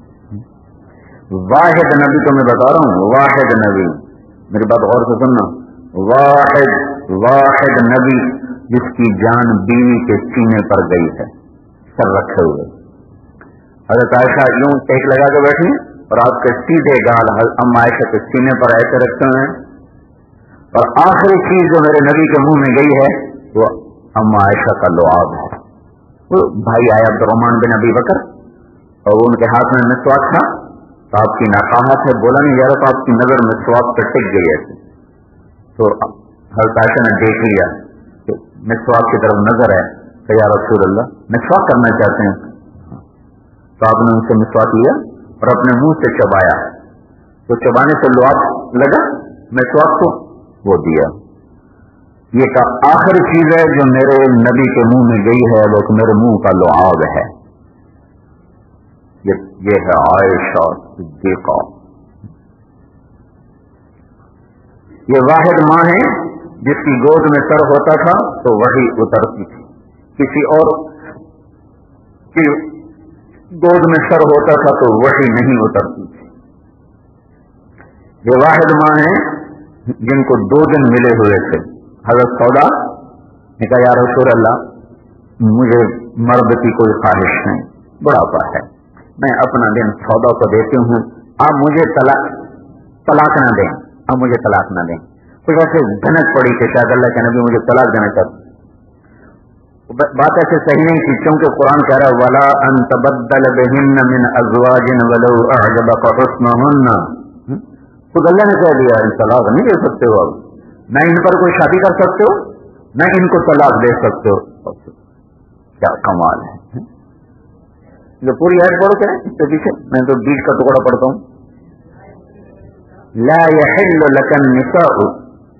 واحد نبی تو میں بتا رہا ہوں، واحد نبی، میری بات غور سے سننا، واحد واحد نبی جس کی جان بیوی کے سینے پر گئی ہے سر رکھے ہوئے۔ حضرت عائشہ یوں ٹیک لگا کے بیٹھی اور آپ کے سیدھے گال اما عائشہ کے سینے پر ایسے رکھتے ہوئے، اور آخری چیز جو میرے نبی کے منہ میں گئی ہے وہ اما عائشہ کا لعاب ہے۔ وہ بھائی آئے عبد الرحمان بن ابی بکر اور ان کے ہاتھ میں مسواک تھا، تو آپ کی ناقاہت ہے بولا نہیں جا رہا، تو آپ کی نظر مسواک پر ٹک گئی ہے، تو حضرت عائشہ نے دیکھ لیا کہ مسواک کی طرف نظر ہے کہ یا رسول اللہ مسواک کرنا چاہتے ہیں، تو آپ نے ان سے مسواک لیا اور اپنے منہ سے چبایا، تو چبانے سے لعاب لگا مسواک کو وہ دیا۔ یہ کا آخری چیز ہے جو میرے نبی کے منہ میں گئی ہے وہ میرے منہ کا لعاب ہے، یہ ہے عائشہ صدیقہ۔ یہ واحد ماں ہے جس کی گود میں سر ہوتا تھا تو وہی اترتی تھی، کسی اور کی گود میں سر ہوتا تھا تو وہی نہیں اترتی تھی۔ یہ واحد ماں ہے جن کو دو دن ملے ہوئے تھے۔ حضرت سودا نے کہا یا رسول اللہ مجھے مرد کی کوئی خواہش نہیں، بڑھاپا ہے، میں اپنا دن سودا کو دیتی ہوں، آپ مجھے طلاق طلاق نہ دیں، آپ مجھے طلاق نہ دیں. کچھ ایسے دھنک پڑی کہ شاید اللہ کے نبی مجھے طلاق دینا چاہتے. بات ایسے صحیح نہیں تھی، کیونکہ قرآن کہہ رہا ہے وَلَا أَن تَبَدَّلَ بِهِنَّ مِنْ أَزْوَاجٍ وَلَوْ أَعْجَبَكَ حُسْنُهُنَّ. خود اللہ نے کہہ دیا طلاق نہیں دے سکتے ہو، نہ ان پر کوئی شادی کر سکتے ہو، نہ ان کو طلاق دے سکتے ہو. کیا کمال ہے. جو پوری آیت پڑھو کیا اس کے پیچھے میں تو بیچ کا ٹکڑا پڑھتا ہوں. لا يحل لك النساء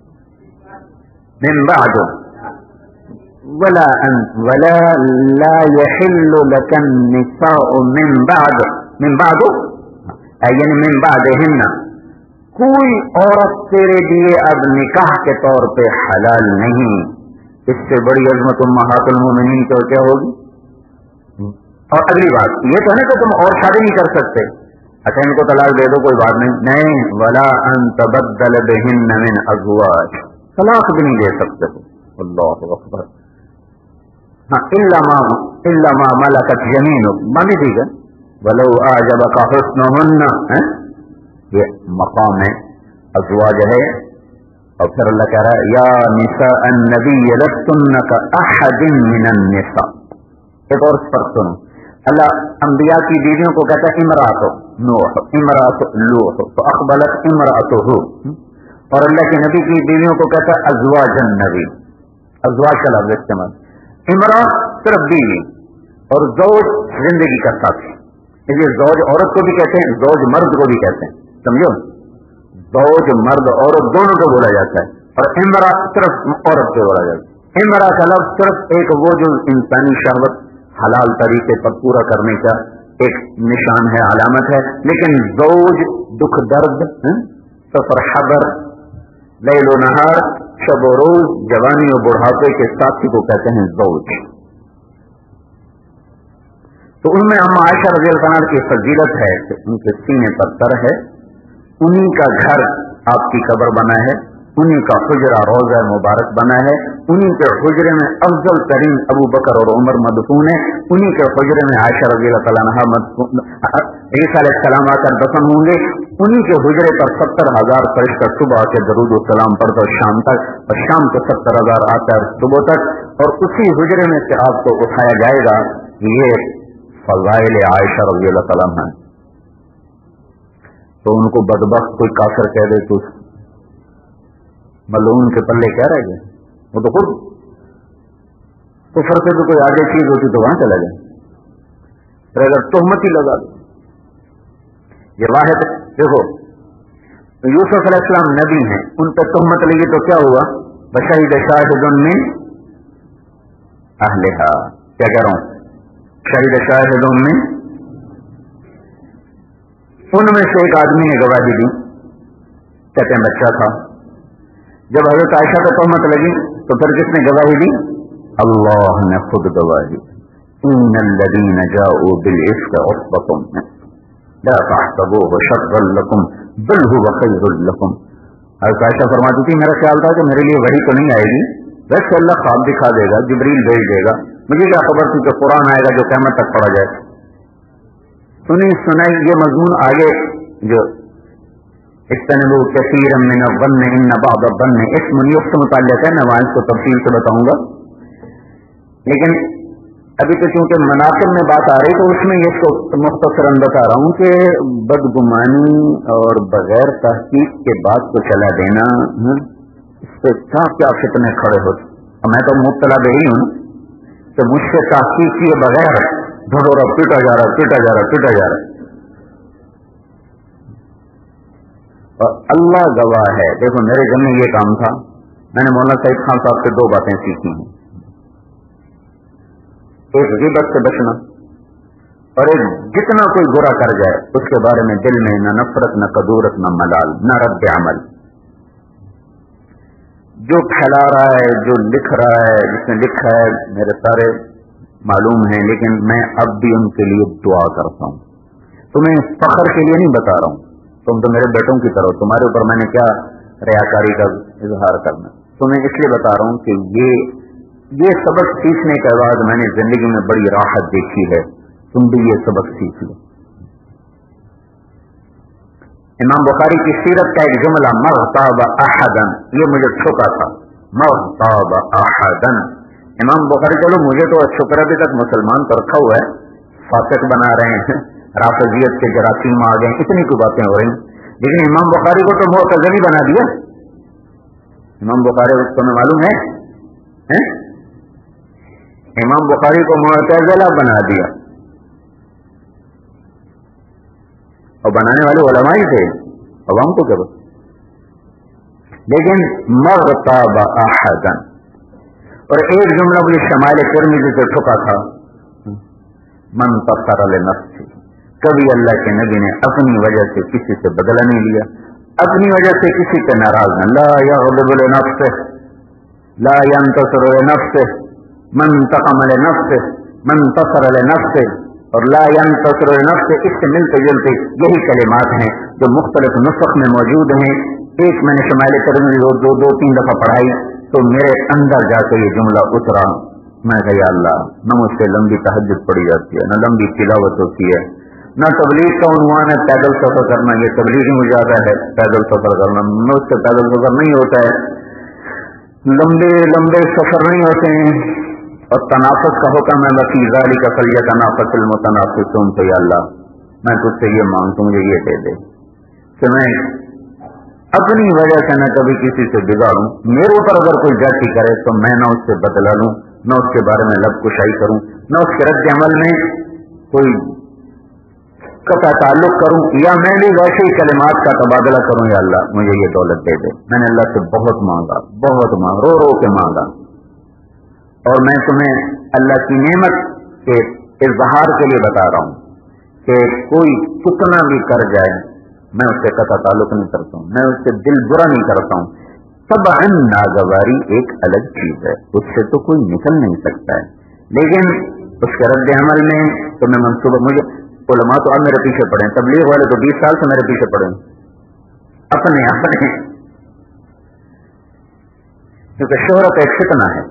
من بعد ولا ان ولا لا يحل لك النساء من بعد من بعد یعنی من بعدهن، کوئی عورت تیرے لیے اب نکاح کے طور پہ حلال نہیں. اس سے بڑی عظمت امہات المومنین کی کیا ہوگی. اور اگلی بات یہ تو ہے نا کہ تم اور شادی نہیں کر سکتے، اچھا ان کو طلاق دے دو کوئی بات نہیں، نہیں ولا ان تبدل بهن من ازواج، طلاق بھی نہیں دے سکتے ہو. اللہ اکبر. ہاں الا ما الا ما ملکت یمینک، مانی ٹھیک ہے، ولو اعجبک حسنهن، یہ مقام ہے ازواج ہے. اور پھر اللہ کہہ رہا ہے یا نساء النبی لستن کاحد من النساء. ایک اور فرق سنو، اللہ انبیاء کی بیویوں کو کہتا ہے امرأۃ نوح، امرأۃ لوط، تو اقبلت امرأتہ. اور اللہ کے نبی کی بیویوں کو کہتا ہے ازواج النبی. ازواج کا لفظ استعمال، امرأ صرف بیوی اور زوج زندگی کا ساتھی. اس لیے زوج عورت کو بھی کہتے ہیں، زوج مرد کو بھی کہتے ہیں، سمجھو. زوج مرد عورت دونوں کو بولا جاتا ہے، اور امرأ صرف عورت کو بولا جاتا ہے. امرأ کا لفظ صرف ایک وہ جو انسانی شہوت حلال طریقے پر پورا کرنے کا ایک نشان ہے، علامت ہے. لیکن زوج دکھ درد، سفر حضر، لیل و نہار، شب و روز، جوانی و بڑھاپے کے ساتھی کو کہتے ہیں زوج. تو ان میں اما عائشہ رضی اللہ عنہ کی فضیلت ہے کہ ان کے سینے پر سر ہے، انہی کا گھر آپ کی قبر بنا ہے، انہی کا حجرہ روضہ مبارک بنا ہے، انہی کے حجرے میں افضل ترین ابو بکر اور عمر مدفون ہے، انہی کے حجرے میں عائشہ رضی اللہ تعالیٰ عنہا مدفون، عیسیٰ علیہ السلام آ کر دفن ہوں گے. انہی کے حجرے پر ستر ہزار فرشتہ صبح کے درود و سلام پڑھتا شام تک، اور شام کو ستر ہزار آتا ہے صبح تک، اور اسی حجرے میں سے آپ کو اٹھایا جائے گا. یہ فضائل عائشہ رضی اللہ تعالیٰ عنہ. تو ان کو بدبخت کوئی کافر کہہ دے تو ملعون کے پلے کیا رہ گئے، وہ تو خود کفر سے تو کوئی آگے چیز ہوتی تو وہاں چلا جائے. پھر اگر تہمت ہی لگا دو، یہ واحد دیکھو یوسف علیہ السلام نبی ہیں، ان پہ تہمت لگی تو کیا ہوا، بشہید شاہد من اہلہا. کیا کہہ رہا ہوں، شہید شاہد من، ان میں سے ایک آدمی نے گواہی دی، کہتے ہیں بچہ تھا. جب حضرت عائشہ پہ تہمت لگی تو پھر کس نے گواہی دی، اللہ نے خود گواہی. ان الذین جاؤوا بالافک عصبۃ لا تحسبوه شرا لکم بل هو خیر لکم. حضرت عائشہ فرماتی تھی میرا خیال تھا کہ میرے لیے وحی تو نہیں آئے گی، ویسے اللہ خواب دکھا دے گا، جبریل بھیج دے گا، مجھے کیا خبر تھی کہ قرآن آئے گا جو قیامت تک پڑھا جائے. سنی سنائی یہ مضمون آگے جو اجتنبوا کثیرا من الظن ان بعض الظن اسم، یہ اس سے متعلق ہے، میں وہاں اس کو تفصیل سے بتاؤں گا. لیکن ابھی تو چونکہ مناقب میں بات آ رہی تو اس میں اس کو مختصراً بتا رہا ہوں کہ بدگمانی اور بغیر تحقیق کے بات کو چلا دینا، اس پہ کیا کیا فتنے کھڑے ہوتے. میں تو مبتلا بھی ہوں کہ مجھ سے تحقیق کیے بغیر ڈھڈورا پیٹا جا رہا پیٹا جا رہا پیٹا جا رہا. اور اللہ گواہ ہے، دیکھو میرے گھر میں یہ کام تھا، میں نے مولانا سعید خان صاحب سے دو باتیں سیکھی ہیں، ایک غیبت سے بچنا، اور ایک جتنا کوئی برا کر جائے اس کے بارے میں دل میں نہ نفرت نہ کدورت نہ ملال نہ رد عمل. جو پھیلا رہا ہے، جو لکھ رہا ہے، جس نے لکھا ہے میرے سارے معلوم ہیں، لیکن میں اب بھی ان کے لیے دعا کرتا ہوں. تمہیں فخر کے لیے نہیں بتا رہا ہوں، تم تو میرے بیٹوں کی طرح، تمہارے اوپر میں نے کیا ریاکاری کا اظہار کرنا، تمہیں اس لیے بتا رہا ہوں کہ یہ یہ سبق سیکھنے کے بعد میں نے زندگی میں بڑی راحت دیکھی ہے، تم بھی یہ سبق سیکھ لو۔ امام بخاری کی سیرت کا ایک جملہ مغتاب احدن، یہ مجھے چھوٹا تھا، مغتاب احدن۔ امام بخاری چلو مجھے تو شکر ابھی تک مسلمان تو رکھا ہوا ہے، فاسق بنا رہے ہیں، رافضیت کے جراثیم آ گئے، اتنی کوئی باتیں ہو رہی، لیکن امام بخاری کو تو معتزلی بنا دیا۔ امام بخاری تمہیں معلوم ہے ہیں؟ امام بخاری کو معتزلہ بنا دیا، اور بنانے والے علماء ہی تھے، عوام کو کیا بتا۔ لیکن مغتاب احدن، اور ایک جملہ مجھے شمائل ترمذی سے ٹھکا تھا، من تصر لنفسه، کبھی اللہ کے نبی نے اپنی وجہ سے کسی سے بدلہ نہیں لیا، اپنی وجہ سے کسی سے ناراض نہ، لا یغضب لنفسه لا ينتصر لنفسه من انتقم لنفسه من تصر لنفسه، اور لا ينتصر لنفسه اس سے ملتے جلتے یہی کلمات ہیں جو مختلف نسخ میں موجود ہیں۔ ایک میں نے شمائل ترمذی دو, دو دو تین دفعہ پڑھائی تو میرے اندر جا کے یہ جملہ اترا، میں کہا یا اللہ، نہ مجھ سے لمبی تہجد پڑھی جاتی ہے، نہ لمبی تلاوت ہوتی ہے، نہ تبلیغ کا عنوان ہے پیدل سفر کرنا، یہ تبلیغ میں زیادہ ہے پیدل سفر کرنا، مجھ سے پیدل سفر نہیں ہوتا ہے، لمبے لمبے سفر نہیں ہوتے ہیں، اور تنافس کا حکم ہے، وفی ذالک فلیتنافس المتنافسون، تو یا اللہ میں تجھ سے یہ مانگتا ہوں، مجھے یہ دے دے کہ میں اپنی وجہ سے نہ کبھی کسی سے بگاڑوں، میرے اوپر اگر کوئی جاتی کرے تو میں نہ اس سے بدلہ لوں، نہ اس کے بارے میں لب کشائی کروں، نہ اس کے رد عمل میں کوئی قطع تعلق کروں، یا میں بھی ویسے ہی کلمات کا تبادلہ کروں، یا اللہ مجھے یہ دولت دے دے۔ میں نے اللہ سے بہت مانگا، بہت مانگا، رو رو کے مانگا، اور میں تمہیں اللہ کی نعمت کے اظہار کے لیے بتا رہا ہوں کہ کوئی کتنا بھی کر جائے میں اس سے قطع تعلق نہیں کرتا ہوں، میں اس سے دل برا نہیں کرتا ہوں۔ طبعاً ناگواری ایک الگ چیز ہے، اس سے تو کوئی نکل نہیں سکتا ہے، لیکن اس کے رد عمل میں تو میں منصوبہ، مجھے علماء تو اب میرے پیچھے پڑے ہیں، تبلیغ والے تو بیس سال سے میرے پیچھے پڑے ہیں، اپنے اپنے، کیونکہ شہرت ایک فتنہ ہے۔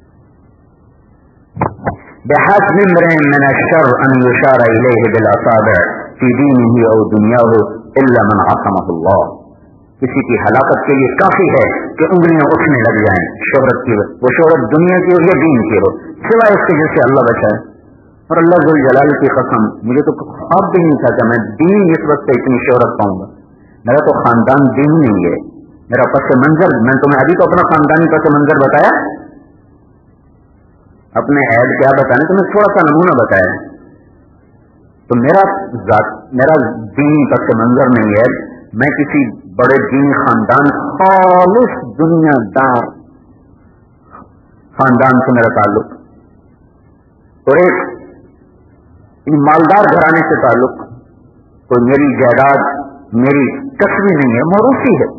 بحسب امرئ من الشر ان يشار الیہ بالاصابع فی دینہ او دنیاہ الا من عصمہ اللہ، کسی کی ہلاکت کے لیے کافی ہے کہ انگلیاں اٹھنے لگ جائیں شہرت کی، وہ شہرت دنیا کی ہو یا دین کی ہو، سوائے اس کے جس سے اللہ بچائے۔ اور اللہ ذو الجلال کی قسم، مجھے تو خواب بھی نہیں تھا کہ میں دین اس وقت سے اتنی شہرت پاؤں گا، میرا تو خاندان دین نہیں ہے، میرا پس منظر، میں تمہیں ابھی تو اپنا خاندانی پس منظر بتایا، اپنے عیب کیا بتانے، تمہیں تھوڑا سا نمونہ بتایا، تو میرا ذات میرا دینی پس منظر نہیں ہے، میں کسی بڑے دینی خاندان، خالص دنیا دار خاندان سے میرا تعلق، اور ایک مالدار گھرانے سے تعلق، کوئی میری جائیداد میری کسبی نہیں ہے، موروثی ہے،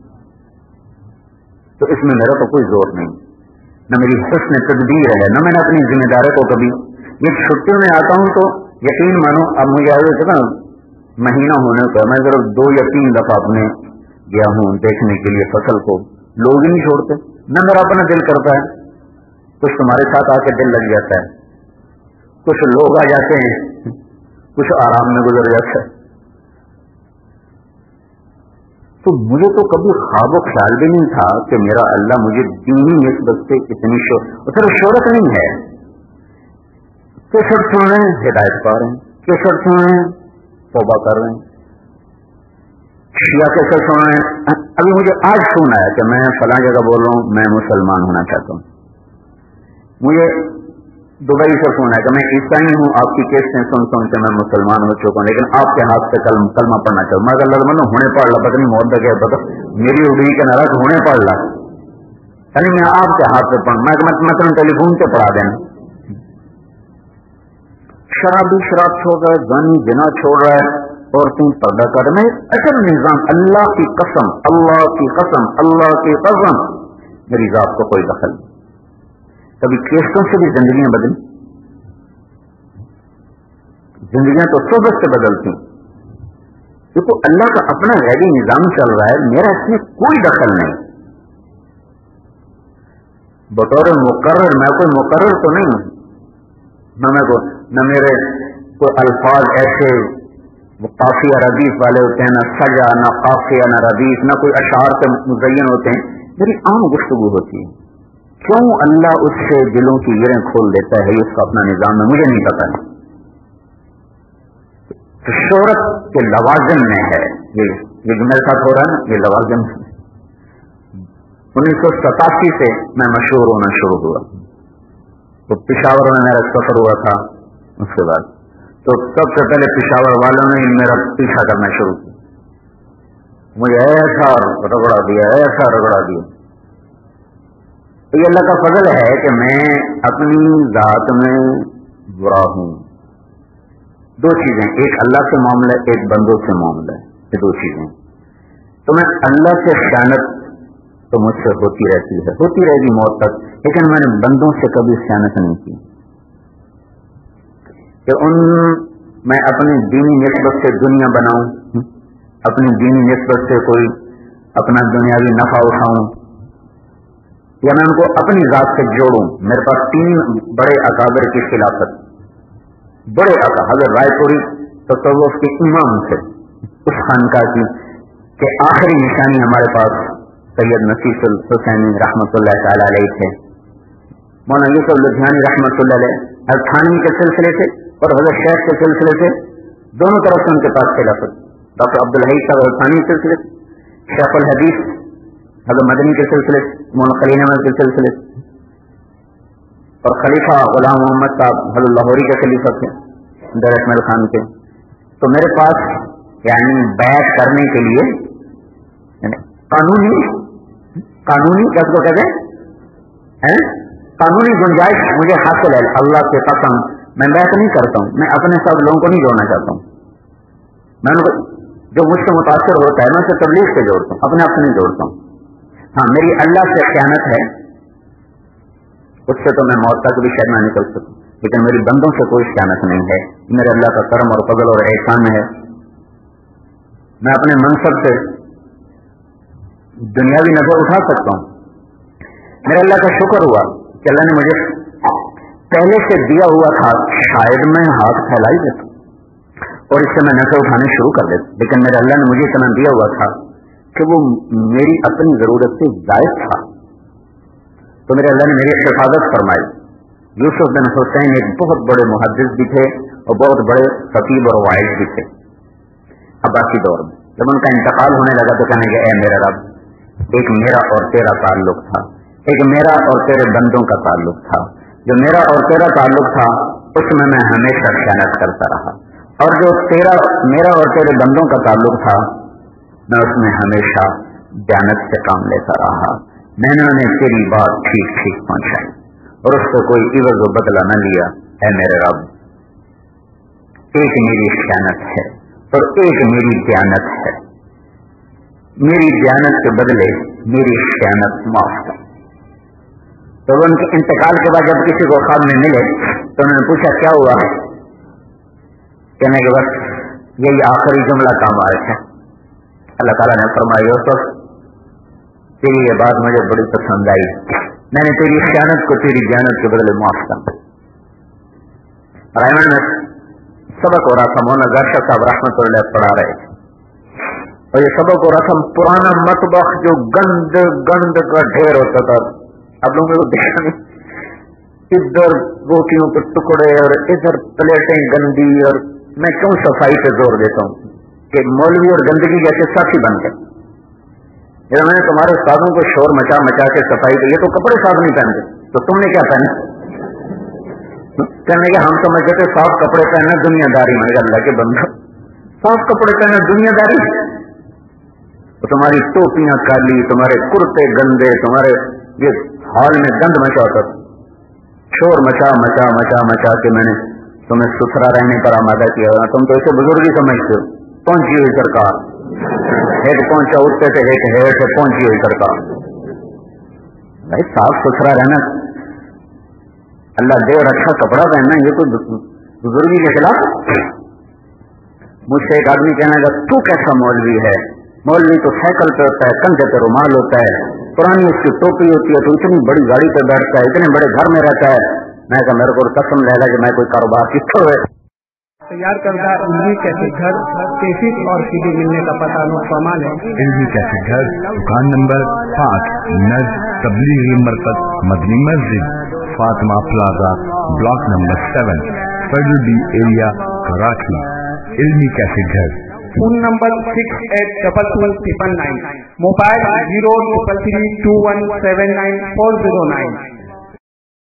تو اس میں میرا تو کوئی زور نہیں، نہ میری حسن تدبیر ہے، نہ میں نے اپنی ذمہ داری کو کبھی، یہ چھٹیوں میں آتا ہوں تو یقین مانو، اب مجھے آئے نا مہینہ ہونے کا، میں ضرور دو یا تین دفعہ اپنے گیا ہوں دیکھنے کے لیے فصل کو، لوگ ہی نہیں چھوڑتے، نہ میرا اپنا دل کرتا ہے، کچھ تمہارے ساتھ آ کے دل لگ جاتا ہے، کچھ لوگ آ جاتے ہیں، کچھ آرام میں گزر جاتا ہے، تو مجھے تو کبھی خواب و خیال بھی نہیں تھا کہ میرا اللہ مجھے دینی نسبت سے اتنی شہرت، صرف شہرت نہیں ہے، کیسٹ سن رہے ہیں ہدایت پا رہے ہیں، کیسٹ سن رہے ہیں توبہ کر رہے ہیں، شیعہ کیسٹ سن رہے ہیں، ابھی مجھے آج سنا ہے کہ میں فلاں جگہ بول رہا ہوں میں مسلمان ہونا چاہتا ہوں، مجھے دبئی سے فون ہے کہ میں عیسائی ہوں، آپ کی کیسٹیں سن سن کے میں مسلمان ہو چکا ہوں، لیکن آپ کے ہاتھ سے کلم کلمہ پڑھنا چاہوں، میں اللہ من ہونے پڑ رہا، پتہ نہیں محدت ہے، پتہ میری اڑی کے ناراض ہونے پڑ رہا، یعنی میں آپ کے ہاتھ سے پڑھ، میں مثلاً ٹیلی فون سے پڑھا دینا، شرابی شراب چھوڑ رہا ہے، زانی زنا چھوڑ رہا ہے، عورتیں پردہ کر رہے ہیں، اصل نظام، اللہ کی قسم اللہ کی قسم اللہ کی قسم میری ذات کو کوئی دخل نہیں، کبھی کیسٹوں سے بھی زندگیاں بدلی، زندگیاں تو صحبت سے بدلتی، دیکھو اللہ کا اپنا غیبی نظام چل رہا ہے، میرا اس میں کوئی دخل نہیں، बतौर मुकर्रर, मैं कोई मुकर्रर तो नहीं हूं, न मैं को न मेरे कोई अल्फाज ऐसे काफिया रदीफ वाले होते हैं, न सजा, न काफिया, न रदीफ, न कोई अशार से मुज़य्यन होते हैं। मेरी आम गुफ्तगू होती है। क्यों अल्लाह उससे दिलों की गिरें खोल देता है, ये उसका अपना निजाम है, मुझे नहीं पता है। तो शोहरत के लवाजिम में है ये ये जो मेरे साथ हो रहा है ना, ये लवाजिम है। उन्नीस सौ सतासी से मैं मशहूर होना शुरू हुआ, तो पिशावर में मेरा सफर हुआ था। उसके बाद तो सबसे पहले पिशावर वालों ने मेरा पीछा करना शुरू किया, मुझे ऐसा रगड़ा दिया, ऐसा रगड़ा दिया। तो ये अल्लाह का फजल है कि मैं अपनी जात में बुरा हूं। दो चीजें, एक अल्लाह से मामला, एक बंदों से मामला है, ये दो चीजें। तो मैं अल्लाह से खयानत तो मुझसे होती रहती है, होती रहेगी मौत तक, लेकिन मैंने बंदों से कभी खयानत नहीं की कि उन मैं अपनी दीनी निस्बत से दुनिया बनाऊं, अपनी दीनी निस्बत से कोई अपना दुनियावी नफा उठाऊं, या मैं उनको अपनी जात से जोड़ूं। मेरे पास तीन बड़े अकाबिर की खिलाफत, बड़े अका हज़रत रायपुरी तसव्वुफ के इमाम थे उस खानकाह की, कि आखिरी निशानी हमारे पास सैयद नसीरुल हुसैनी रहमतुल्लाह तआला अलैह थे, मौलाना यूसुफ लुधियानी रहमतुल्लाह अलैह अल-थानवी के सिलसिले से और हज़रत शेख के सिलसिले से, दोनों तरफ से उनके पास खिलाफत। डॉक्टर अब्दुल हई साहब अल-थानवी के सिलसिले, शेख अल हदीस हज़रत मदनी के सिलसिले, मौलाना खलील अहमद के सिलसिले, और खलीफा गुलाम मोहम्मद साहब हज़रत लाहौरी के खलीफा थे दर अकमल खान के। तो मेरे पास यानी बैठ करने के लिए कानूनी कानूनी क्या उसको कहते हैं, कानूनी गुंजाइश मुझे हासिल है। अल्लाह के कसम मैं बैठ नहीं करता हूं, मैं अपने सब लोगों को नहीं जोड़ना चाहता हूं। मैं उनको जो मुझसे मुतासर होता है मैं उसे तबलीग से जोड़ता हूं, अपने आप से नहीं जोड़ता हूं। हाँ, मेरी अल्लाह से खयानत है, उससे तो मैं मौत तक भी शायद ना निकल सकूं, लेकिन मेरी बंदों से कोई खयानत नहीं है। मेरे अल्लाह का करम और फजल और एहसान है। मैं अपने मनसब से दुनियावी नजर उठा सकता हूं। मेरे अल्लाह का शुक्र हुआ कि अल्लाह ने मुझे पहले से दिया हुआ था, शायद मैं हाथ फैला ही देता और इससे मैं नजर उठाने शुरू कर देता, लेकिन मेरे अल्लाह ने मुझे इतना दिया हुआ था कि वो मेरी अपनी जरूरत से जायज था। तो मेरे अल्लाह ने मेरी हिफाजत फरमाई। यूसुफ बिन हुसैन एक बहुत बड़े मुहद्दिस भी थे और बहुत बड़े खतीब और वाइज भी थे अब्बासी दौर में। जब उनका इंतकाल होने लगा तो कहने लगे, ऐ मेरा रब, एक मेरा और तेरा ताल्लुक था, एक मेरा और तेरे बंदों का ताल्लुक था। जो मेरा और तेरा ताल्लुक था उसमें मैं हमेशा खयानत करता रहा, और जो तेरा मेरा और तेरे बंदों का ताल्लुक था मैं उसमें हमेशा दयानत से काम लेता रहा। मैंने उन्हें तेरी बात ठीक ठीक पहुंचाई और उससे कोई इवज व बदला न लिया। ऐ मेरे रब, एक मेरी खयानत है और एक मेरी दयानत है, मेरी दयानत के बदले मेरी खयानत माफ कर। तो उनके इंतकाल के बाद जब किसी को ख्वाब में मिले तो उन्होंने पूछा क्या हुआ, कहने के बस यही आखिरी जुमला काम आया है। अल्लाह ताला ने फरमाया, यूसुफ तेरी ये बात मुझे बड़ी पसंद आई, मैंने तेरी खयानत को तेरी दयानत के बदले माफ कर। रायमंड में सबक हो रहा था, मौलाना गर्शा साहब रहमतुल्लाह पढ़ा रहे थे और ये सबक हो रहा था पुराना मतबख जो गंद गंद का ढेर होता था। आप लोगों को देखा नहीं, इधर रोटियों के टुकड़े और इधर प्लेटें गंदी। और मैं क्यों सफाई पे जोर देता हूँ कि मौलवी और गंदगी जैसे साथी बन गए। जब मैंने तुम्हारे साधों को शोर मचा मचा के सफाई की, ये तो कपड़े साफ नहीं पहनते, तो तुमने क्या पहना? कहने के हम समझते थे साफ कपड़े पहनना दुनियादारी। मैंने कहा अल्लाह के बंदा, साफ कपड़े पहनना दुनियादारी? तो तुम्हारी टोपियां काली, तुम्हारे कुर्ते गंदे, तुम्हारे ये हाल में गंद मचा होता, शोर मचा मचा मचा मचा के मैंने तुम्हें सुथरा रहने पर आमादा किया। तुम तो इसे बुजुर्गी समझते हो। पहुंची हुई सरकार, हेठ पहुंचा उठते थे, हेठ हेठ पहुंची हुई सरकार। भाई साफ सुथरा रहना, अल्लाह दे और अच्छा कपड़ा पहनना, ये कोई बुजुर्गी के खिलाफ? मुझसे एक आदमी कहने लगा, तू कैसा मौलवी है? मौलवी तो साइकिल पे होता है, कंधे पे रुमाल होता है, पुरानी उसकी टोकरी होती है, तो इतनी बड़ी गाड़ी पे बैठता है, इतने बड़े घर में रहता है। मैं कहा मेरे को कसम लगा कि मैं कोई कारोबार किसको है। तैयार करदा इल्मी कैसेट घर, कैसेट और सीडी मिलने का पता नो सामान है। इल्मी कैसेट घर, दुकान नंबर पाँच, नज Tablighi Markaz Madani Masjid, Fatima plaza, block number seven, federal B area, Karachi. इल्मी कैसेट घर। Phone number six eight double two triple nine, mobile zero triple three two one seven nine four zero nine.